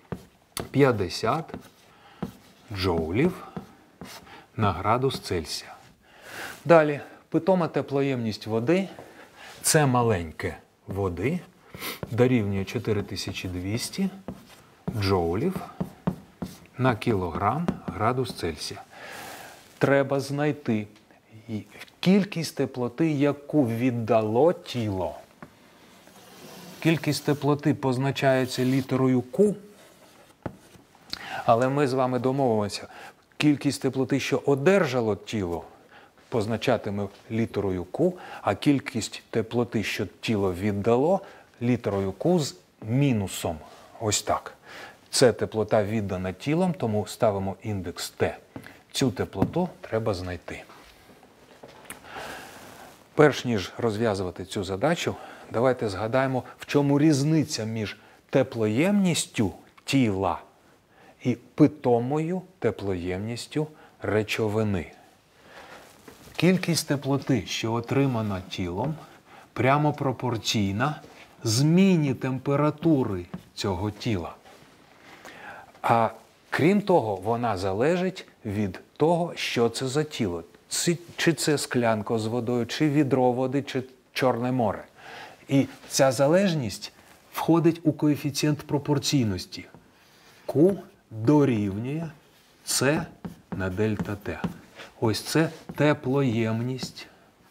50 джоулів на градус Цельсія. Далі, питома теплоємність води, це маленьке води, дорівнює 4200 джоулів на кілограм градус Цельсія. Треба знайти кількість теплоти, яку віддало тіло. Кількість теплоти позначається літерою Q, але ми з вами домовимося, кількість теплоти, що одержало тіло, позначатиме літерою Q, а кількість теплоти, що тіло віддало, літерою Q з мінусом. Ось так. Це теплота віддана тілом, тому ставимо індекс Т. Цю теплоту треба знайти. Перш ніж розв'язувати цю задачу, давайте згадаємо, в чому різниця між теплоємністю тіла і питомою теплоємністю речовини. Кількість теплоти, що отримана тілом, прямо пропорційна зміні температури цього тіла. А крім того, вона залежить від того, що це за тіло. Чи це склянка з водою, чи відро води, чи Чорне море. І ця залежність входить у коефіцієнт пропорційності. Q дорівнює С на дельта Т. Ось це теплоємність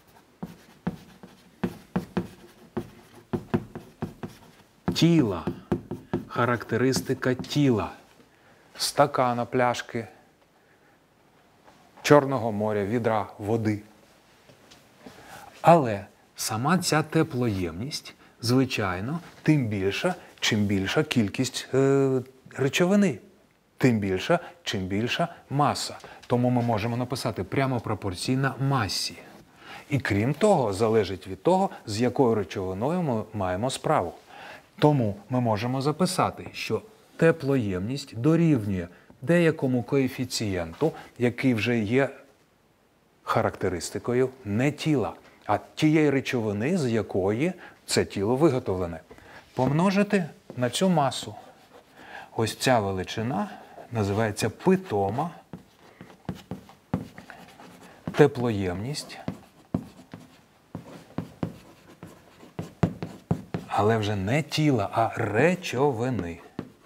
тіла, характеристика тіла, стакана, пляшки, Чорного моря, відра, води. Але сама ця теплоємність, звичайно, тим більша, чим більша кількість речовини. Тим більша, чим більша маса. Тому ми можемо написати прямо пропорційна масі. І крім того, залежить від того, з якою речовиною ми маємо справу. Тому ми можемо записати, що теплоємність дорівнює деякому коефіцієнту, який вже є характеристикою не тіла, а тієї речовини, з якої це тіло виготовлене. Помножити на цю масу. Ось ця величина називається питома теплоємність, але вже не тіла, а речовини.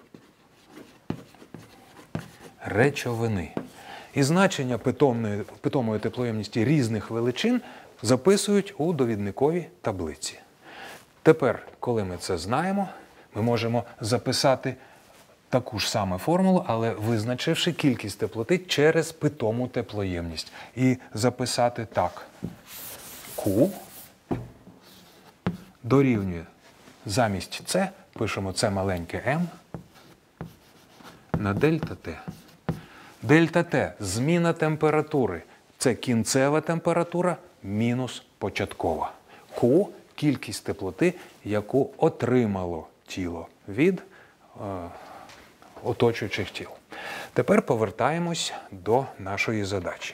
Речовини. І значення питомої теплоємності різних величин записують у довідниковій таблиці. Тепер, коли ми це знаємо, ми можемо записати таку ж саму формулу, але визначивши кількість теплоти через питому теплоємність. І записати так. Q дорівнює замість С, пишемо С маленьке m на дельта Т. Дельта Т – зміна температури. Це кінцева температура мінус початкова. Q – кількість теплоти, яку отримало тіло від оточуючих тіл. Тепер повертаємось до нашої задачі.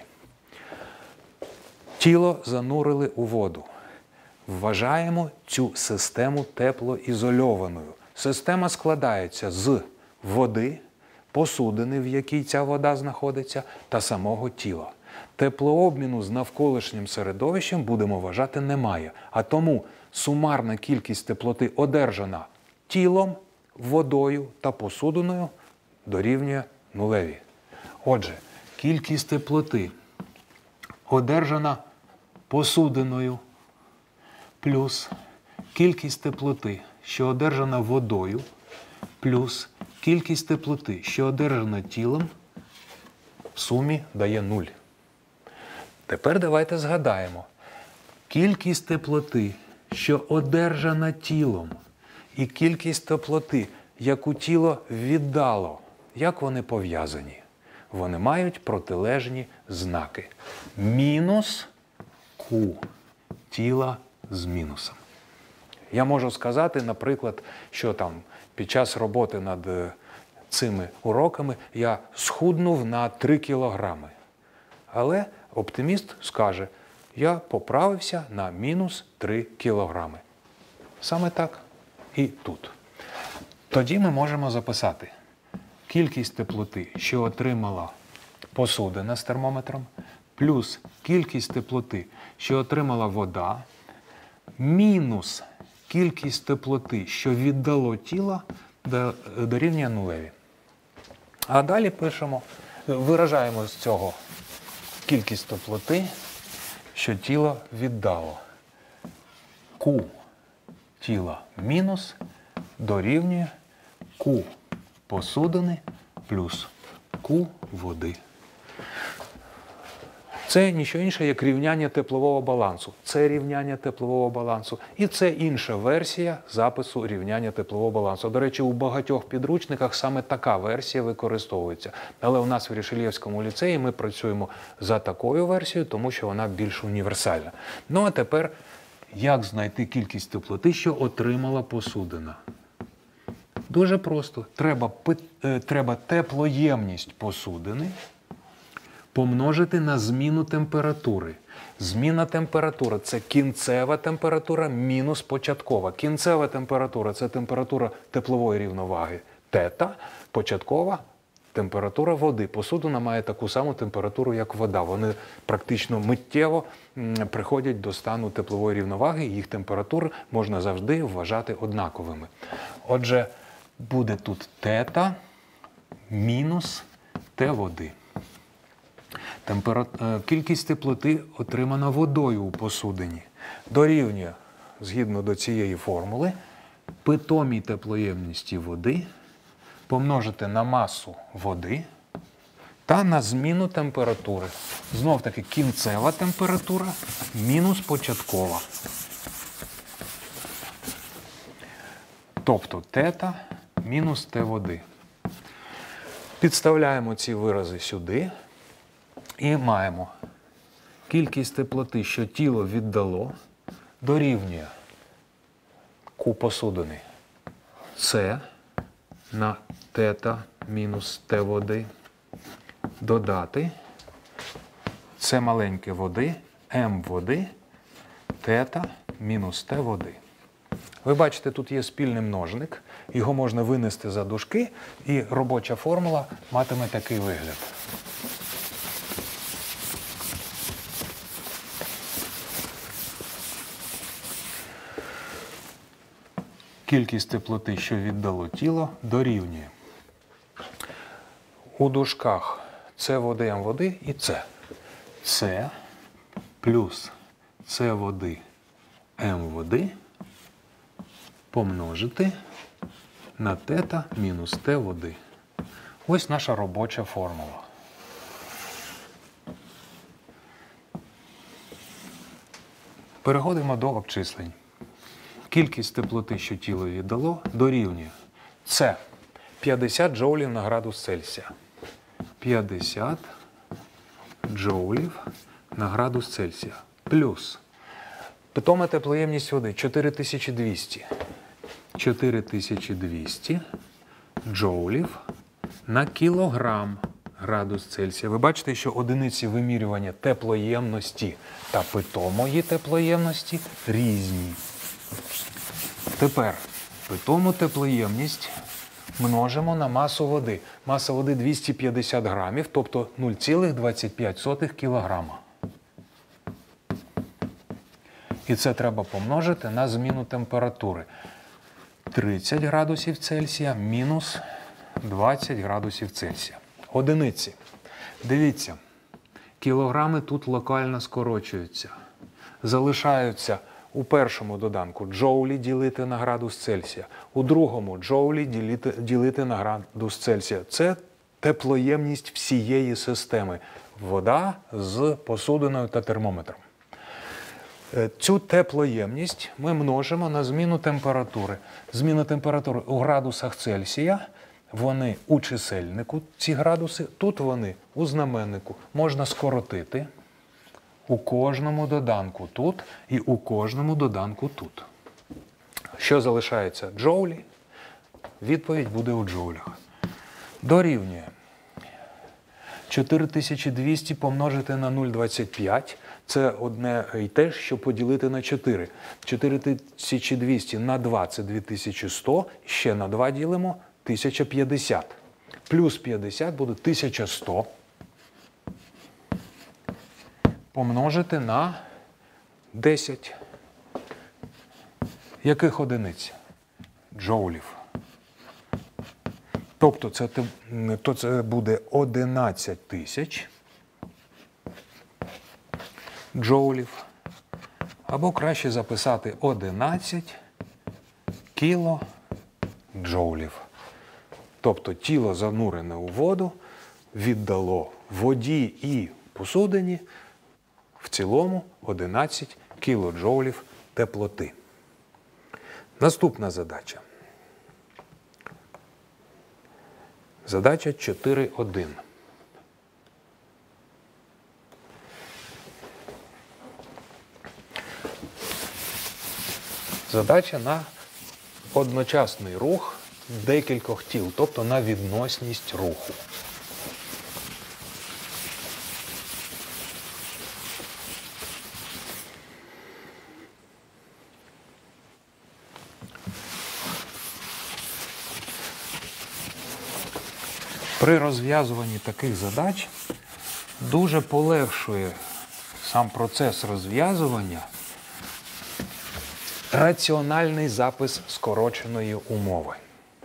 Тіло занурили у воду. Вважаємо цю систему теплоізольованою. Система складається з води, посудини, в якій ця вода знаходиться, та самого тіла. Теплообміну з навколишнім середовищем, будемо вважати, немає. А тому сумарна кількість теплоти, одержана тілом, водою та посудиною, дорівнює нулеві. Отже, кількість теплоти, одержана посудиною, плюс кількість теплоти, що одержана водою, плюс кількість теплоти, що одержана тілом, в сумі дає 0. Тепер давайте згадаємо. Кількість теплоти, що одержана тілом, і кількість теплоти, яку тіло віддало, як вони пов'язані? Вони мають протилежні знаки. Мінус Q тіла з мінусом. Я можу сказати, наприклад, що там під час роботи над цими уроками я схуднув на 3 кілограми. Але оптиміст скаже, я поправився на мінус 3 кілограми. Саме так і тут. Тоді ми можемо записати кількість теплоти, що отримала посудина з термометром, плюс кількість теплоти, що отримала вода, мінус кількість теплоти, що віддало тіло, дорівнює нулеві. А далі пишемо, виражаємо з цього кількість теплоти, що тіло віддало. Q тіла мінус дорівнює Q посудини плюс Q води. Це ніщо інше, як рівняння теплового балансу. Це рівняння теплового балансу. І це інша версія запису рівняння теплового балансу. До речі, у багатьох підручниках саме така версія використовується. Але у нас в Рішельєвському ліцеї ми працюємо за такою версією, тому що вона більш універсальна. Ну а тепер, як знайти кількість теплоти, що отримала посудина? Дуже просто. Треба теплоємність посудини помножити на зміну температури. Зміна температури – це кінцева температура мінус початкова. Кінцева температура – це температура теплової рівноваги тета, початкова температура води. Посудина має таку саму температуру, як вода. Вони практично миттєво приходять до стану теплової рівноваги, їх температури можна завжди вважати однаковими. Отже, буде тут тета мінус Т води. Кількість теплоти, отримана водою у посудині, дорівнює, згідно до цієї формули, питомій теплоємності води помножити на масу води та на зміну температури. Знов-таки кінцева температура мінус початкова. Тобто тета мінус Т води. Підставляємо ці вирази сюди. І маємо кількість теплоти, що тіло віддало, дорівнює Q посудини С на тета мінус Т води, додати С маленьке води, М води, тета мінус Т води. Ви бачите, тут є спільний множник, його можна винести за дужки, і робоча формула матиме такий вигляд. Кількість теплоти, що віддало тіло, дорівнює. У дужках С води, М води і С. С плюс С води, М води помножити на тета мінус Т води. Ось наша робоча формула. Переходимо до обчислень. Кількість теплоти, що тіло віддало, дорівнює. С 50 джоулів на градус Цельсія. 50 джоулів на градус Цельсія. Плюс питома теплоємність води 4200. 4200 джоулів на кілограм градус Цельсія. Ви бачите, що одиниці вимірювання теплоємності та питомої теплоємності різні. Тепер питому теплоємність множимо на масу води. Маса води 250 грамів, тобто 0,25 кілограма. І це треба помножити на зміну температури. 30 градусів Цельсія мінус 20 градусів Цельсія. Одиниці. Дивіться, кілограми тут локально скорочуються. Залишаються у першому доданку джоулі ділити на градус Цельсія, у другому джоулі ділити на градус Цельсія. Це теплоємність всієї системи. Вода з посудиною та термометром. Цю теплоємність ми множимо на зміну температури. Зміна температури у градусах Цельсія, вони у чисельнику, ці градуси, тут вони у знаменнику. Можна скоротити у кожному доданку тут і у кожному доданку тут. Що залишається? Джоулі. Відповідь буде у джоулях. Дорівнює 4200 помножити на 0,25. Це одне і те, що поділити на 4. 4200 на 2 – це 2100. Ще на 2 ділимо – 1050. Плюс 50 буде 1100. Помножити на 10. Яких одиниць? Джоулів. Тобто це буде 11 тисяч джоулів. Або краще записати 11 кілоджоулів. Тобто тіло, занурене у воду, віддало воді і посудині в цілому 11 кілоджоулів теплоти. Наступна задача. Задача 4.1. Задача на одночасний рух декількох тіл, тобто на відносність руху. При розв'язуванні таких задач дуже полегшує сам процес розв'язування раціональний запис скороченої умови.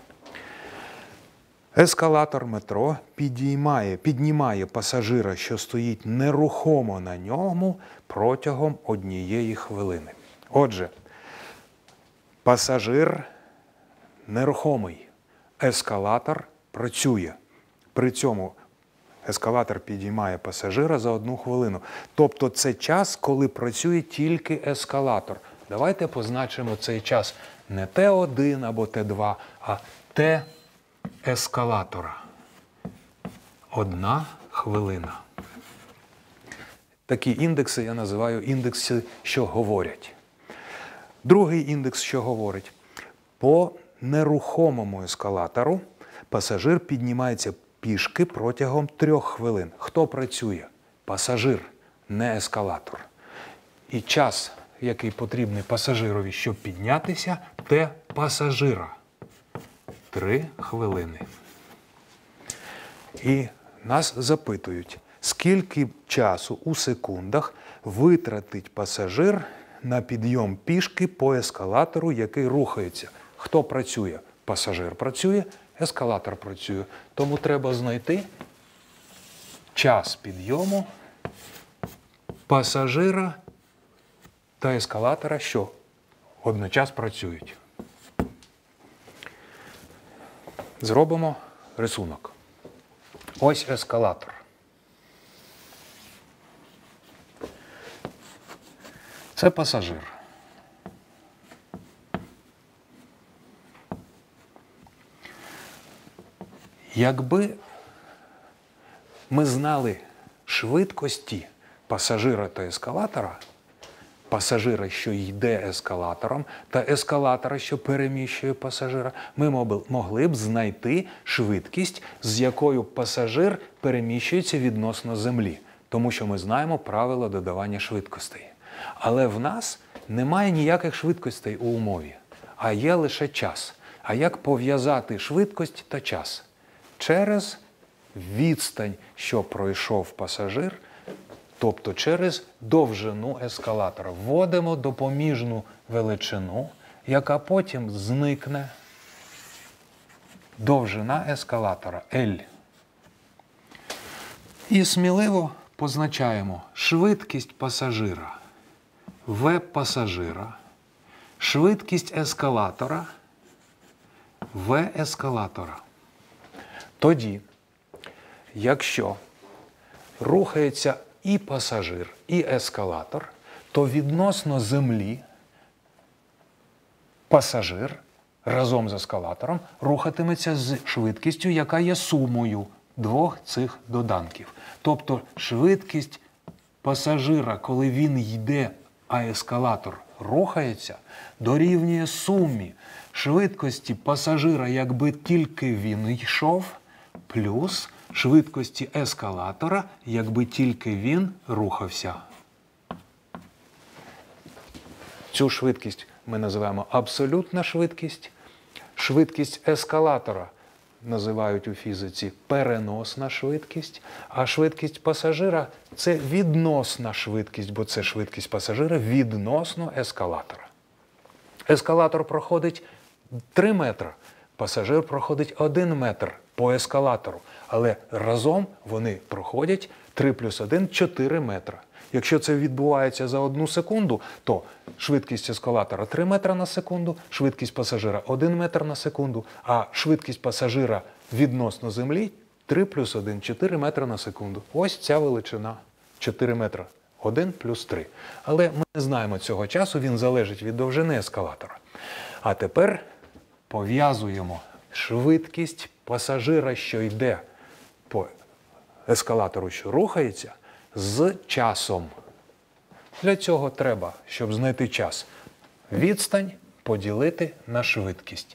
Ескалатор метро піднімає пасажира, що стоїть нерухомо на ньому протягом 1 хвилини. Отже, пасажир нерухомий, ескалатор працює. При цьому ескалатор підіймає пасажира за 1 хвилину. Тобто це час, коли працює тільки ескалатор. Давайте позначимо цей час не Т1 або Т2, а Т ескалатора. 1 хвилина. Такі індекси я називаю індекси, що говорять. Другий індекс, що говорить. По нерухомому ескалатору пасажир піднімається пішки протягом 3 хвилин. Хто працює? Пасажир. не ескалатор. І час, який потрібний пасажирові, щоб піднятися, Т пасажира. 3 хвилини. І нас запитують, скільки часу у секундах витратить пасажир на підйом пішки по ескалатору, який рухається. Хто працює? Пасажир працює, ескалатор працює. Тому треба знайти час підйому пасажира та ескалатора, що одночас працюють. Зробимо рисунок. Ось ескалатор. Це пасажир. Якби ми знали швидкості пасажира та ескалатора, пасажира, що йде ескалатором, та ескалатора, що переміщує пасажира, ми могли б знайти швидкість, з якою пасажир переміщується відносно землі. Тому що ми знаємо правила додавання швидкостей. Але в нас немає ніяких швидкостей у умові, а є лише час. А як пов'язати швидкість та час? Через відстань, що пройшов пасажир, тобто через довжину ескалатора. Вводимо допоміжну величину, яка потім зникне. Довжина ескалатора L. І сміливо позначаємо швидкість пасажира V пасажира, швидкість ескалатора V ескалатора. Тоді, якщо рухається і пасажир, і ескалатор, то відносно землі пасажир разом з ескалатором рухатиметься з швидкістю, яка є сумою двох цих доданків. Тобто швидкість пасажира, коли він йде, а ескалатор рухається, дорівнює сумі швидкості пасажира, якби тільки він йшов, плюс швидкості ескалатора, якби тільки він рухався. Цю швидкість ми називаємо абсолютна швидкість. Швидкість ескалатора називають у фізиці переносна швидкість, а швидкість пасажира – це відносна швидкість, бо це швидкість пасажира відносно ескалатора. Ескалатор проходить 3 метри, пасажир проходить 1 метр по ескалатору, але разом вони проходять 3 плюс 1 – 4 метри. Якщо це відбувається за 1 секунду, то швидкість ескалатора 3 метри на секунду, швидкість пасажира 1 метр на секунду, а швидкість пасажира відносно землі 3 плюс 1 – 4 метри на секунду. Ось ця величина 4 метри. 1 плюс 3. Але ми не знаємо цього часу, він залежить від довжини ескалатора. А тепер пов'язуємо швидкість пасажира, що йде по ескалатору, що рухається, з часом. Для цього треба, щоб знайти час, відстань поділити на швидкість.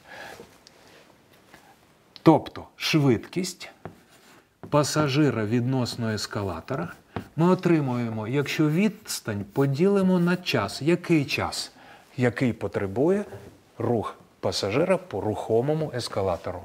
Тобто швидкість пасажира відносно ескалатора ми отримуємо, якщо відстань поділимо на час. Який час? Який потребує рух пасажира по рухомому ескалатору.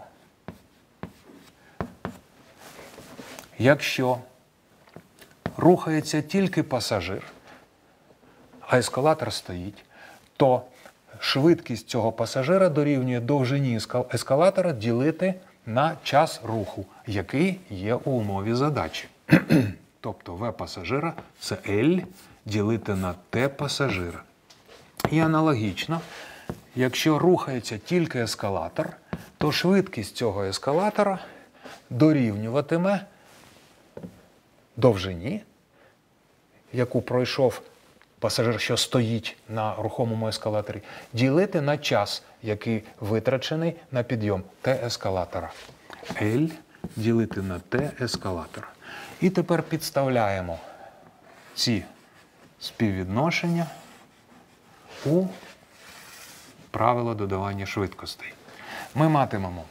Якщо рухається тільки пасажир, а ескалатор стоїть, то швидкість цього пасажира дорівнює довжині ескалатора ділити на час руху, який є у умові задачі. Тобто V пасажира – це L ділити на T пасажира. І аналогічно, якщо рухається тільки ескалатор, то швидкість цього ескалатора дорівнюватиме довжині, яку пройшов пасажир, що стоїть на рухомому ескалаторі, ділити на час, який витрачений на підйом Т ескалатора. L ділити на Т ескалатора. І тепер підставляємо ці співвідношення у правило додавання швидкостей. Ми матимемо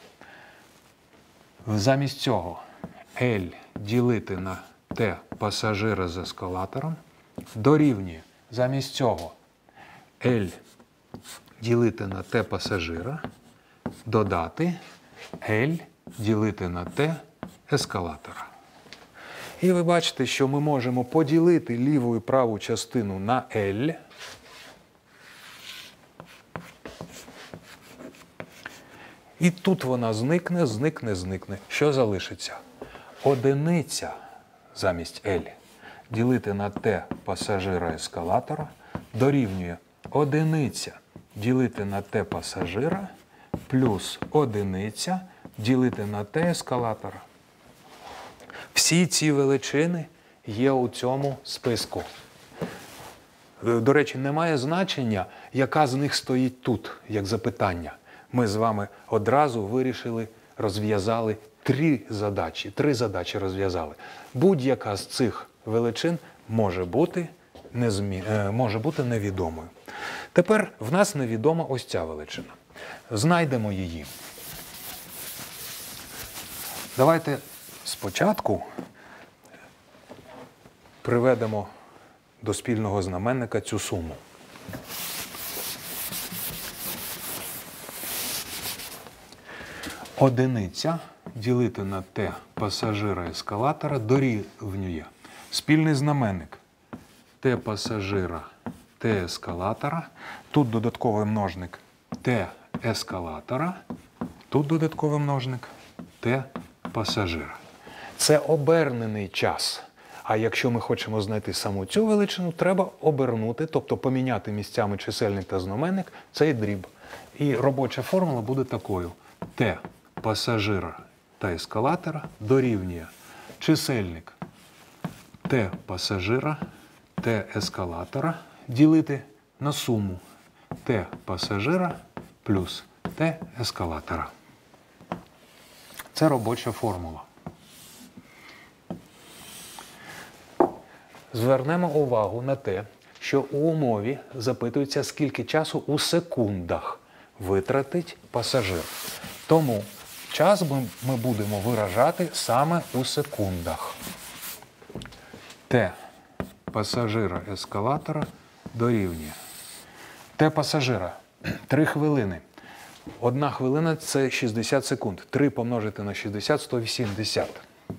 замість цього L ділити на T пасажира з ескалатором дорівнює замість цього L ділити на T пасажира, додати L ділити на T ескалатора. І ви бачите, що ми можемо поділити ліву і праву частину на L. І тут вона зникне, зникне, зникне. Що залишиться? Одиниця замість L ділити на T пасажира ескалатора дорівнює одиниця ділити на T пасажира плюс одиниця ділити на T ескалатора. Всі ці величини є у цьому списку. До речі, немає значення, яка з них стоїть тут, як запитання. Ми з вами одразу вирішили, розв'язали три задачі розв'язали. Будь-яка з цих величин може бути невідомою. Тепер в нас невідома ось ця величина. Знайдемо її. Давайте спочатку приведемо до спільного знаменника цю суму. Одиниця ділити на T пасажира ескалатора дорівнює спільний знаменник T пасажира, T ескалатора. Тут додатковий множник T ескалатора, тут додатковий множник T пасажира. Це обернений час. А якщо ми хочемо знайти саму цю величину, треба обернути, тобто поміняти місцями чисельник та знаменник, цей дріб. І робоча формула буде такою. T пасажира та ескалатора дорівнює чисельник T пасажира, T ескалатора ділити на суму T пасажира плюс T ескалатора. Це робоча формула. Звернемо увагу на те, що у умові запитується, скільки часу у секундах витратить пасажир. Тому час ми будемо виражати саме у секундах. T пасажира ескалатора дорівнює. T пасажира 3 хвилини. 1 хвилина – це 60 секунд. 3 помножити на 60 – 180.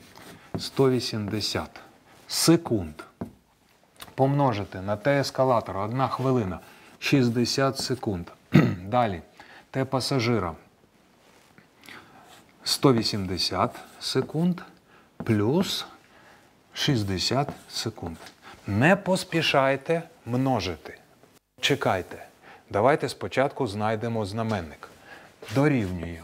180 секунд. Помножити на T ескалатора 1 хвилина – 60 секунд. Далі. T пасажира 180 секунд плюс 60 секунд. Не поспішайте множити. Чекайте. Давайте спочатку знайдемо знаменник. Дорівнює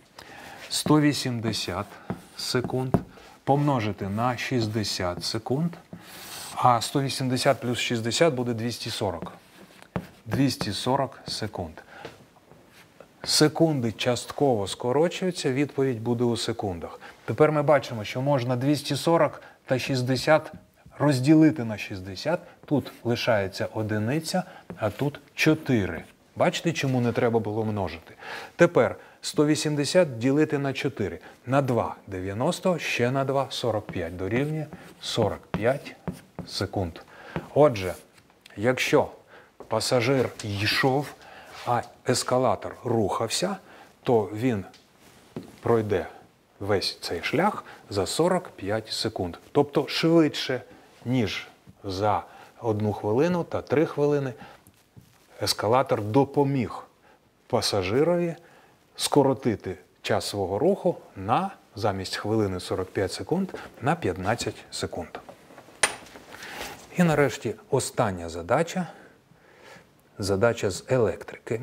180 секунд помножити на 60 секунд, а 180 плюс 60 буде 240. 240 секунд. Секунди частково скорочуються, відповідь буде у секундах. Тепер ми бачимо, що можна 240 та 60 розділити на 60. Тут лишається одиниця, а тут 4. Бачите, чому не треба було множити? Тепер 180 ділити на 4. На 2 – 90, ще на 2 – 45. Дорівнює 45 секунд. Отже, якщо пасажир йшов, а ескалатор рухався, то він пройде весь цей шлях за 45 секунд. Тобто швидше, ніж за 1 хвилину та 3 хвилини ескалатор допоміг пасажирові скоротити час свого руху на, замість хвилини 45 секунд, на 15 секунд. І нарешті остання задача. Задача з електрики.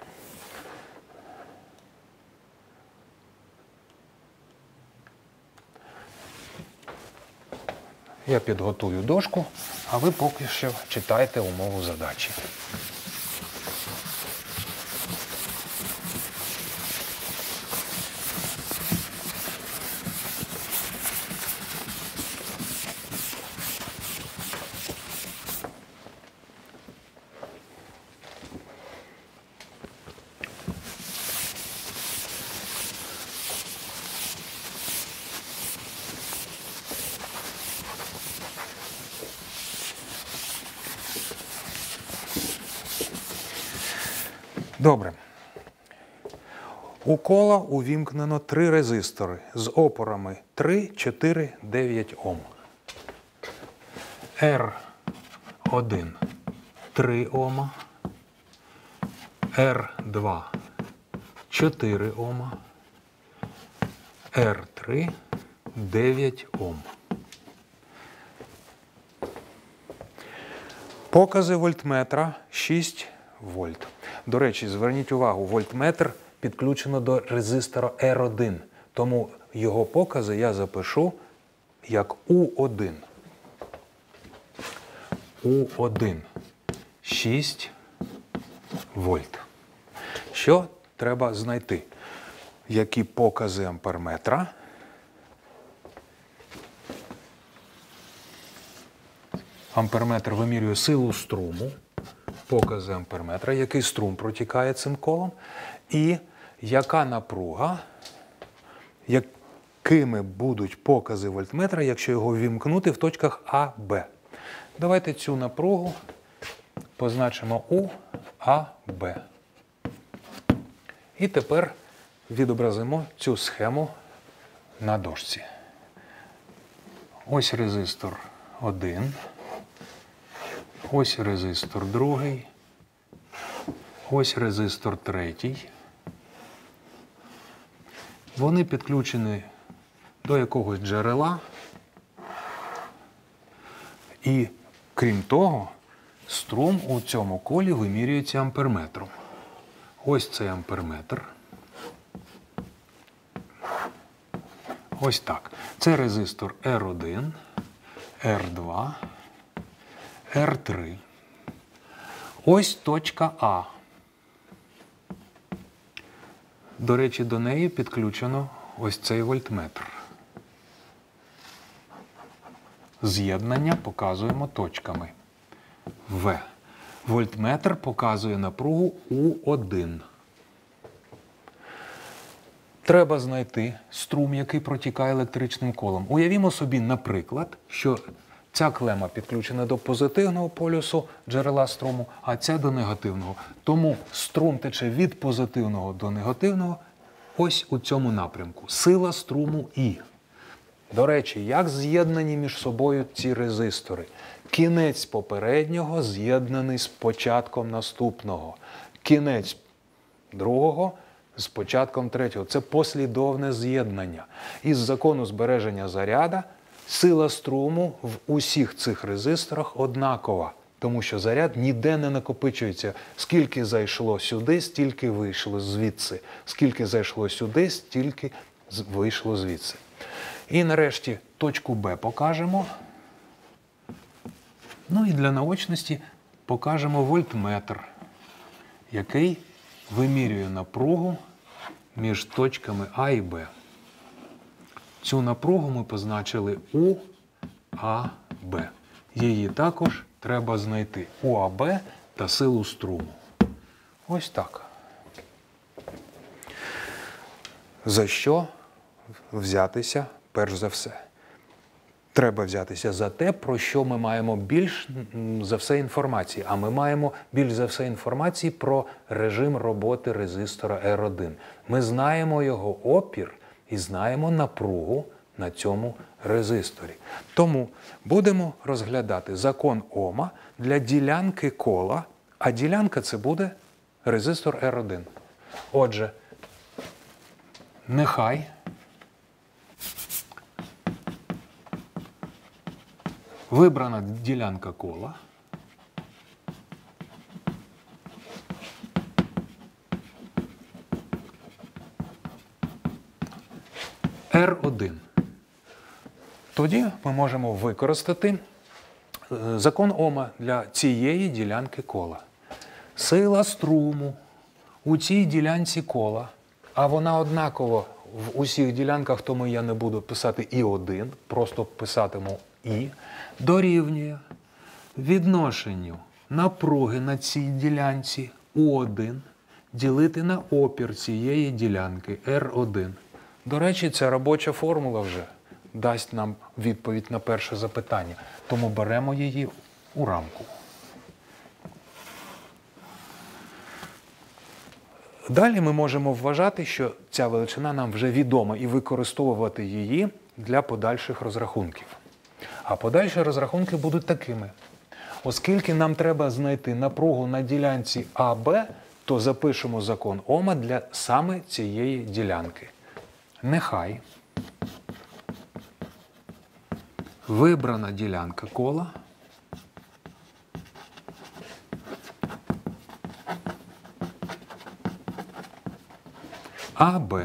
Я підготую дошку, а ви поки що читайте умову задачі. Добре. У кола увімкнено 3 резистори з опорами 3, 4, 9 Ом. R1 – 3 Ома, R2 – 4 Ома, R3 – 9 Ом. Покази вольтметра 6 вольт. До речі, зверніть увагу, вольтметр підключено до резистора R1, тому його покази я запишу як U1. U1 – 6 вольт. Що треба знайти? Які покази амперметра? Амперметр вимірює силу струму, покази амперметра, який струм протікає цим колом, і яка напруга, якими будуть покази вольтметра, якщо його вімкнути в точках А, Б. Давайте цю напругу позначимо У, А, Б. І тепер відобразимо цю схему на дошці. Ось резистор 1. Ось резистор 2, ось резистор 3. Вони підключені до якогось джерела. І, крім того, струм у цьому колі вимірюється амперметром. Ось цей амперметр. Ось так. Це резистор R1, R2, R3. Ось точка А. До речі, до неї підключено ось цей вольтметр. З'єднання показуємо точками. В. Вольтметр показує напругу У1. Треба знайти струм, який протікає електричним колом. Уявімо собі, наприклад, що ця клема підключена до позитивного полюсу джерела струму, а ця до негативного. Тому струм тече від позитивного до негативного ось у цьому напрямку. Сила струму І. До речі, як з'єднані між собою ці резистори? Кінець попереднього з'єднаний з початком наступного. Кінець другого з початком третього. Це послідовне з'єднання. Із закону збереження заряду сила струму в усіх цих резисторах однакова, тому що заряд ніде не накопичується. Скільки зайшло сюди, стільки вийшло звідси. Скільки зайшло сюди, стільки вийшло звідси. І нарешті точку Б покажемо. Ну і для наочності покажемо вольтметр, який вимірює напругу між точками А і Б. Цю напругу ми позначили УАБ. Її також треба знайти. УАБ та силу струму. Ось так. За що взятися перш за все? Треба взятися за те, про що ми маємо більш за все інформації. А ми маємо більш за все інформації про режим роботи резистора R1. Ми знаємо його опір і знаємо напругу на цьому резисторі. Тому будемо розглядати закон Ома для ділянки кола, а ділянка це буде резистор R1. Отже, нехай вибрана ділянка кола R1. Тоді ми можемо використати закон Ома для цієї ділянки кола. Сила струму у цій ділянці кола, а вона однакова в усіх ділянках, тому я не буду писати І1, просто писатиму І, дорівнює відношенню напруги на цій ділянці У1 ділити на опір цієї ділянки R1. До речі, ця робоча формула вже дасть нам відповідь на перше запитання, тому беремо її у рамку. Далі ми можемо вважати, що ця величина нам вже відома і використовувати її для подальших розрахунків. А подальші розрахунки будуть такими. Оскільки нам треба знайти напругу на ділянці АБ, то запишемо закон Ома для саме цієї ділянки. Нехай вибрана ділянка кола АБ.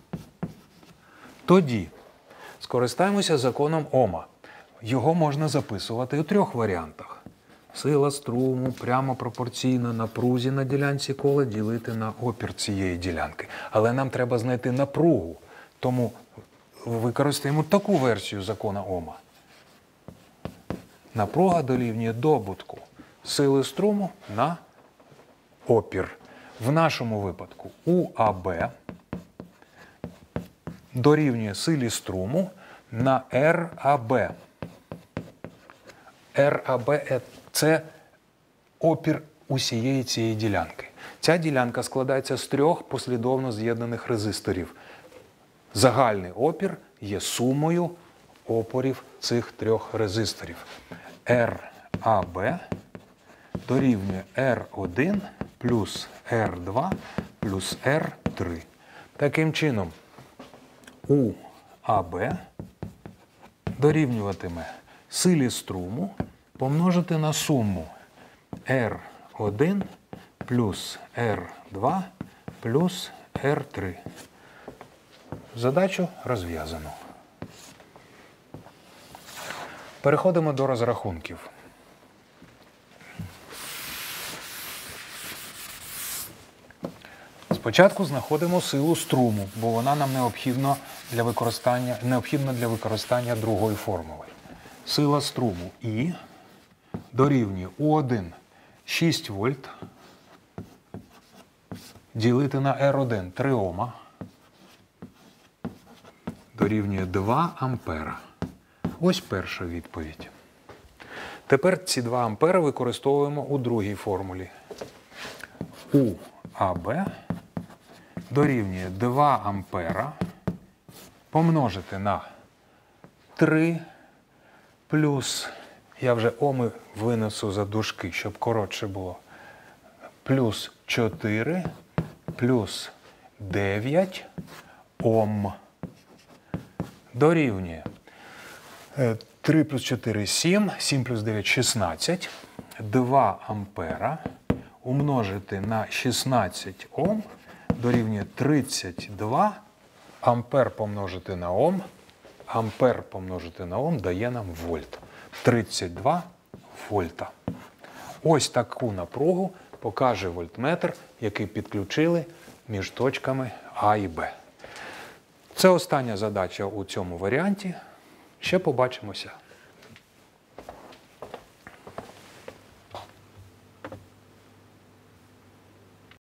Тоді скористаємося законом Ома. Його можна записувати у трьох варіантах. Сила струму прямо пропорційна напрузі на ділянці кола ділити на опір цієї ділянки. Але нам треба знайти напругу, тому використаємо таку версію закона Ома. Напруга дорівнює добутку сили струму на опір. В нашому випадку УАБ дорівнює силі струму на РАБ. РАБ – це опір усієї цієї ділянки. Ця ділянка складається з трьох послідовно з'єднаних резисторів. Загальний опір є сумою опорів цих трьох резисторів. РАБ дорівнює R1 плюс R2 плюс R3. Таким чином, УАБ дорівнюватиме силі струму помножити на суму R1 плюс R2 плюс R3. Задачу розв'язано. Переходимо до розрахунків. Спочатку знаходимо силу струму, бо вона нам необхідна для використання другої формули. Сила струму І дорівнює У1 6 вольт ділити на R1 3 Ома дорівнює 2 ампера. Ось перша відповідь. Тепер ці 2 ампери використовуємо у другій формулі. УАБ дорівнює 2 ампера помножити на 3 плюс, я вже Оми винесу за дужки, щоб коротше було, плюс 4 плюс 9 Ом дорівнює 3 плюс 4 – 7, 7 плюс 9 – 16, 2 ампера умножити на 16 Ом дорівнює 32, ампер помножити на Ом, ампер помножити на Ом дає нам вольт. 32 вольта. Ось таку напругу покаже вольтметр, який підключили між точками А і Б. Це остання задача у цьому варіанті. Ще побачимося.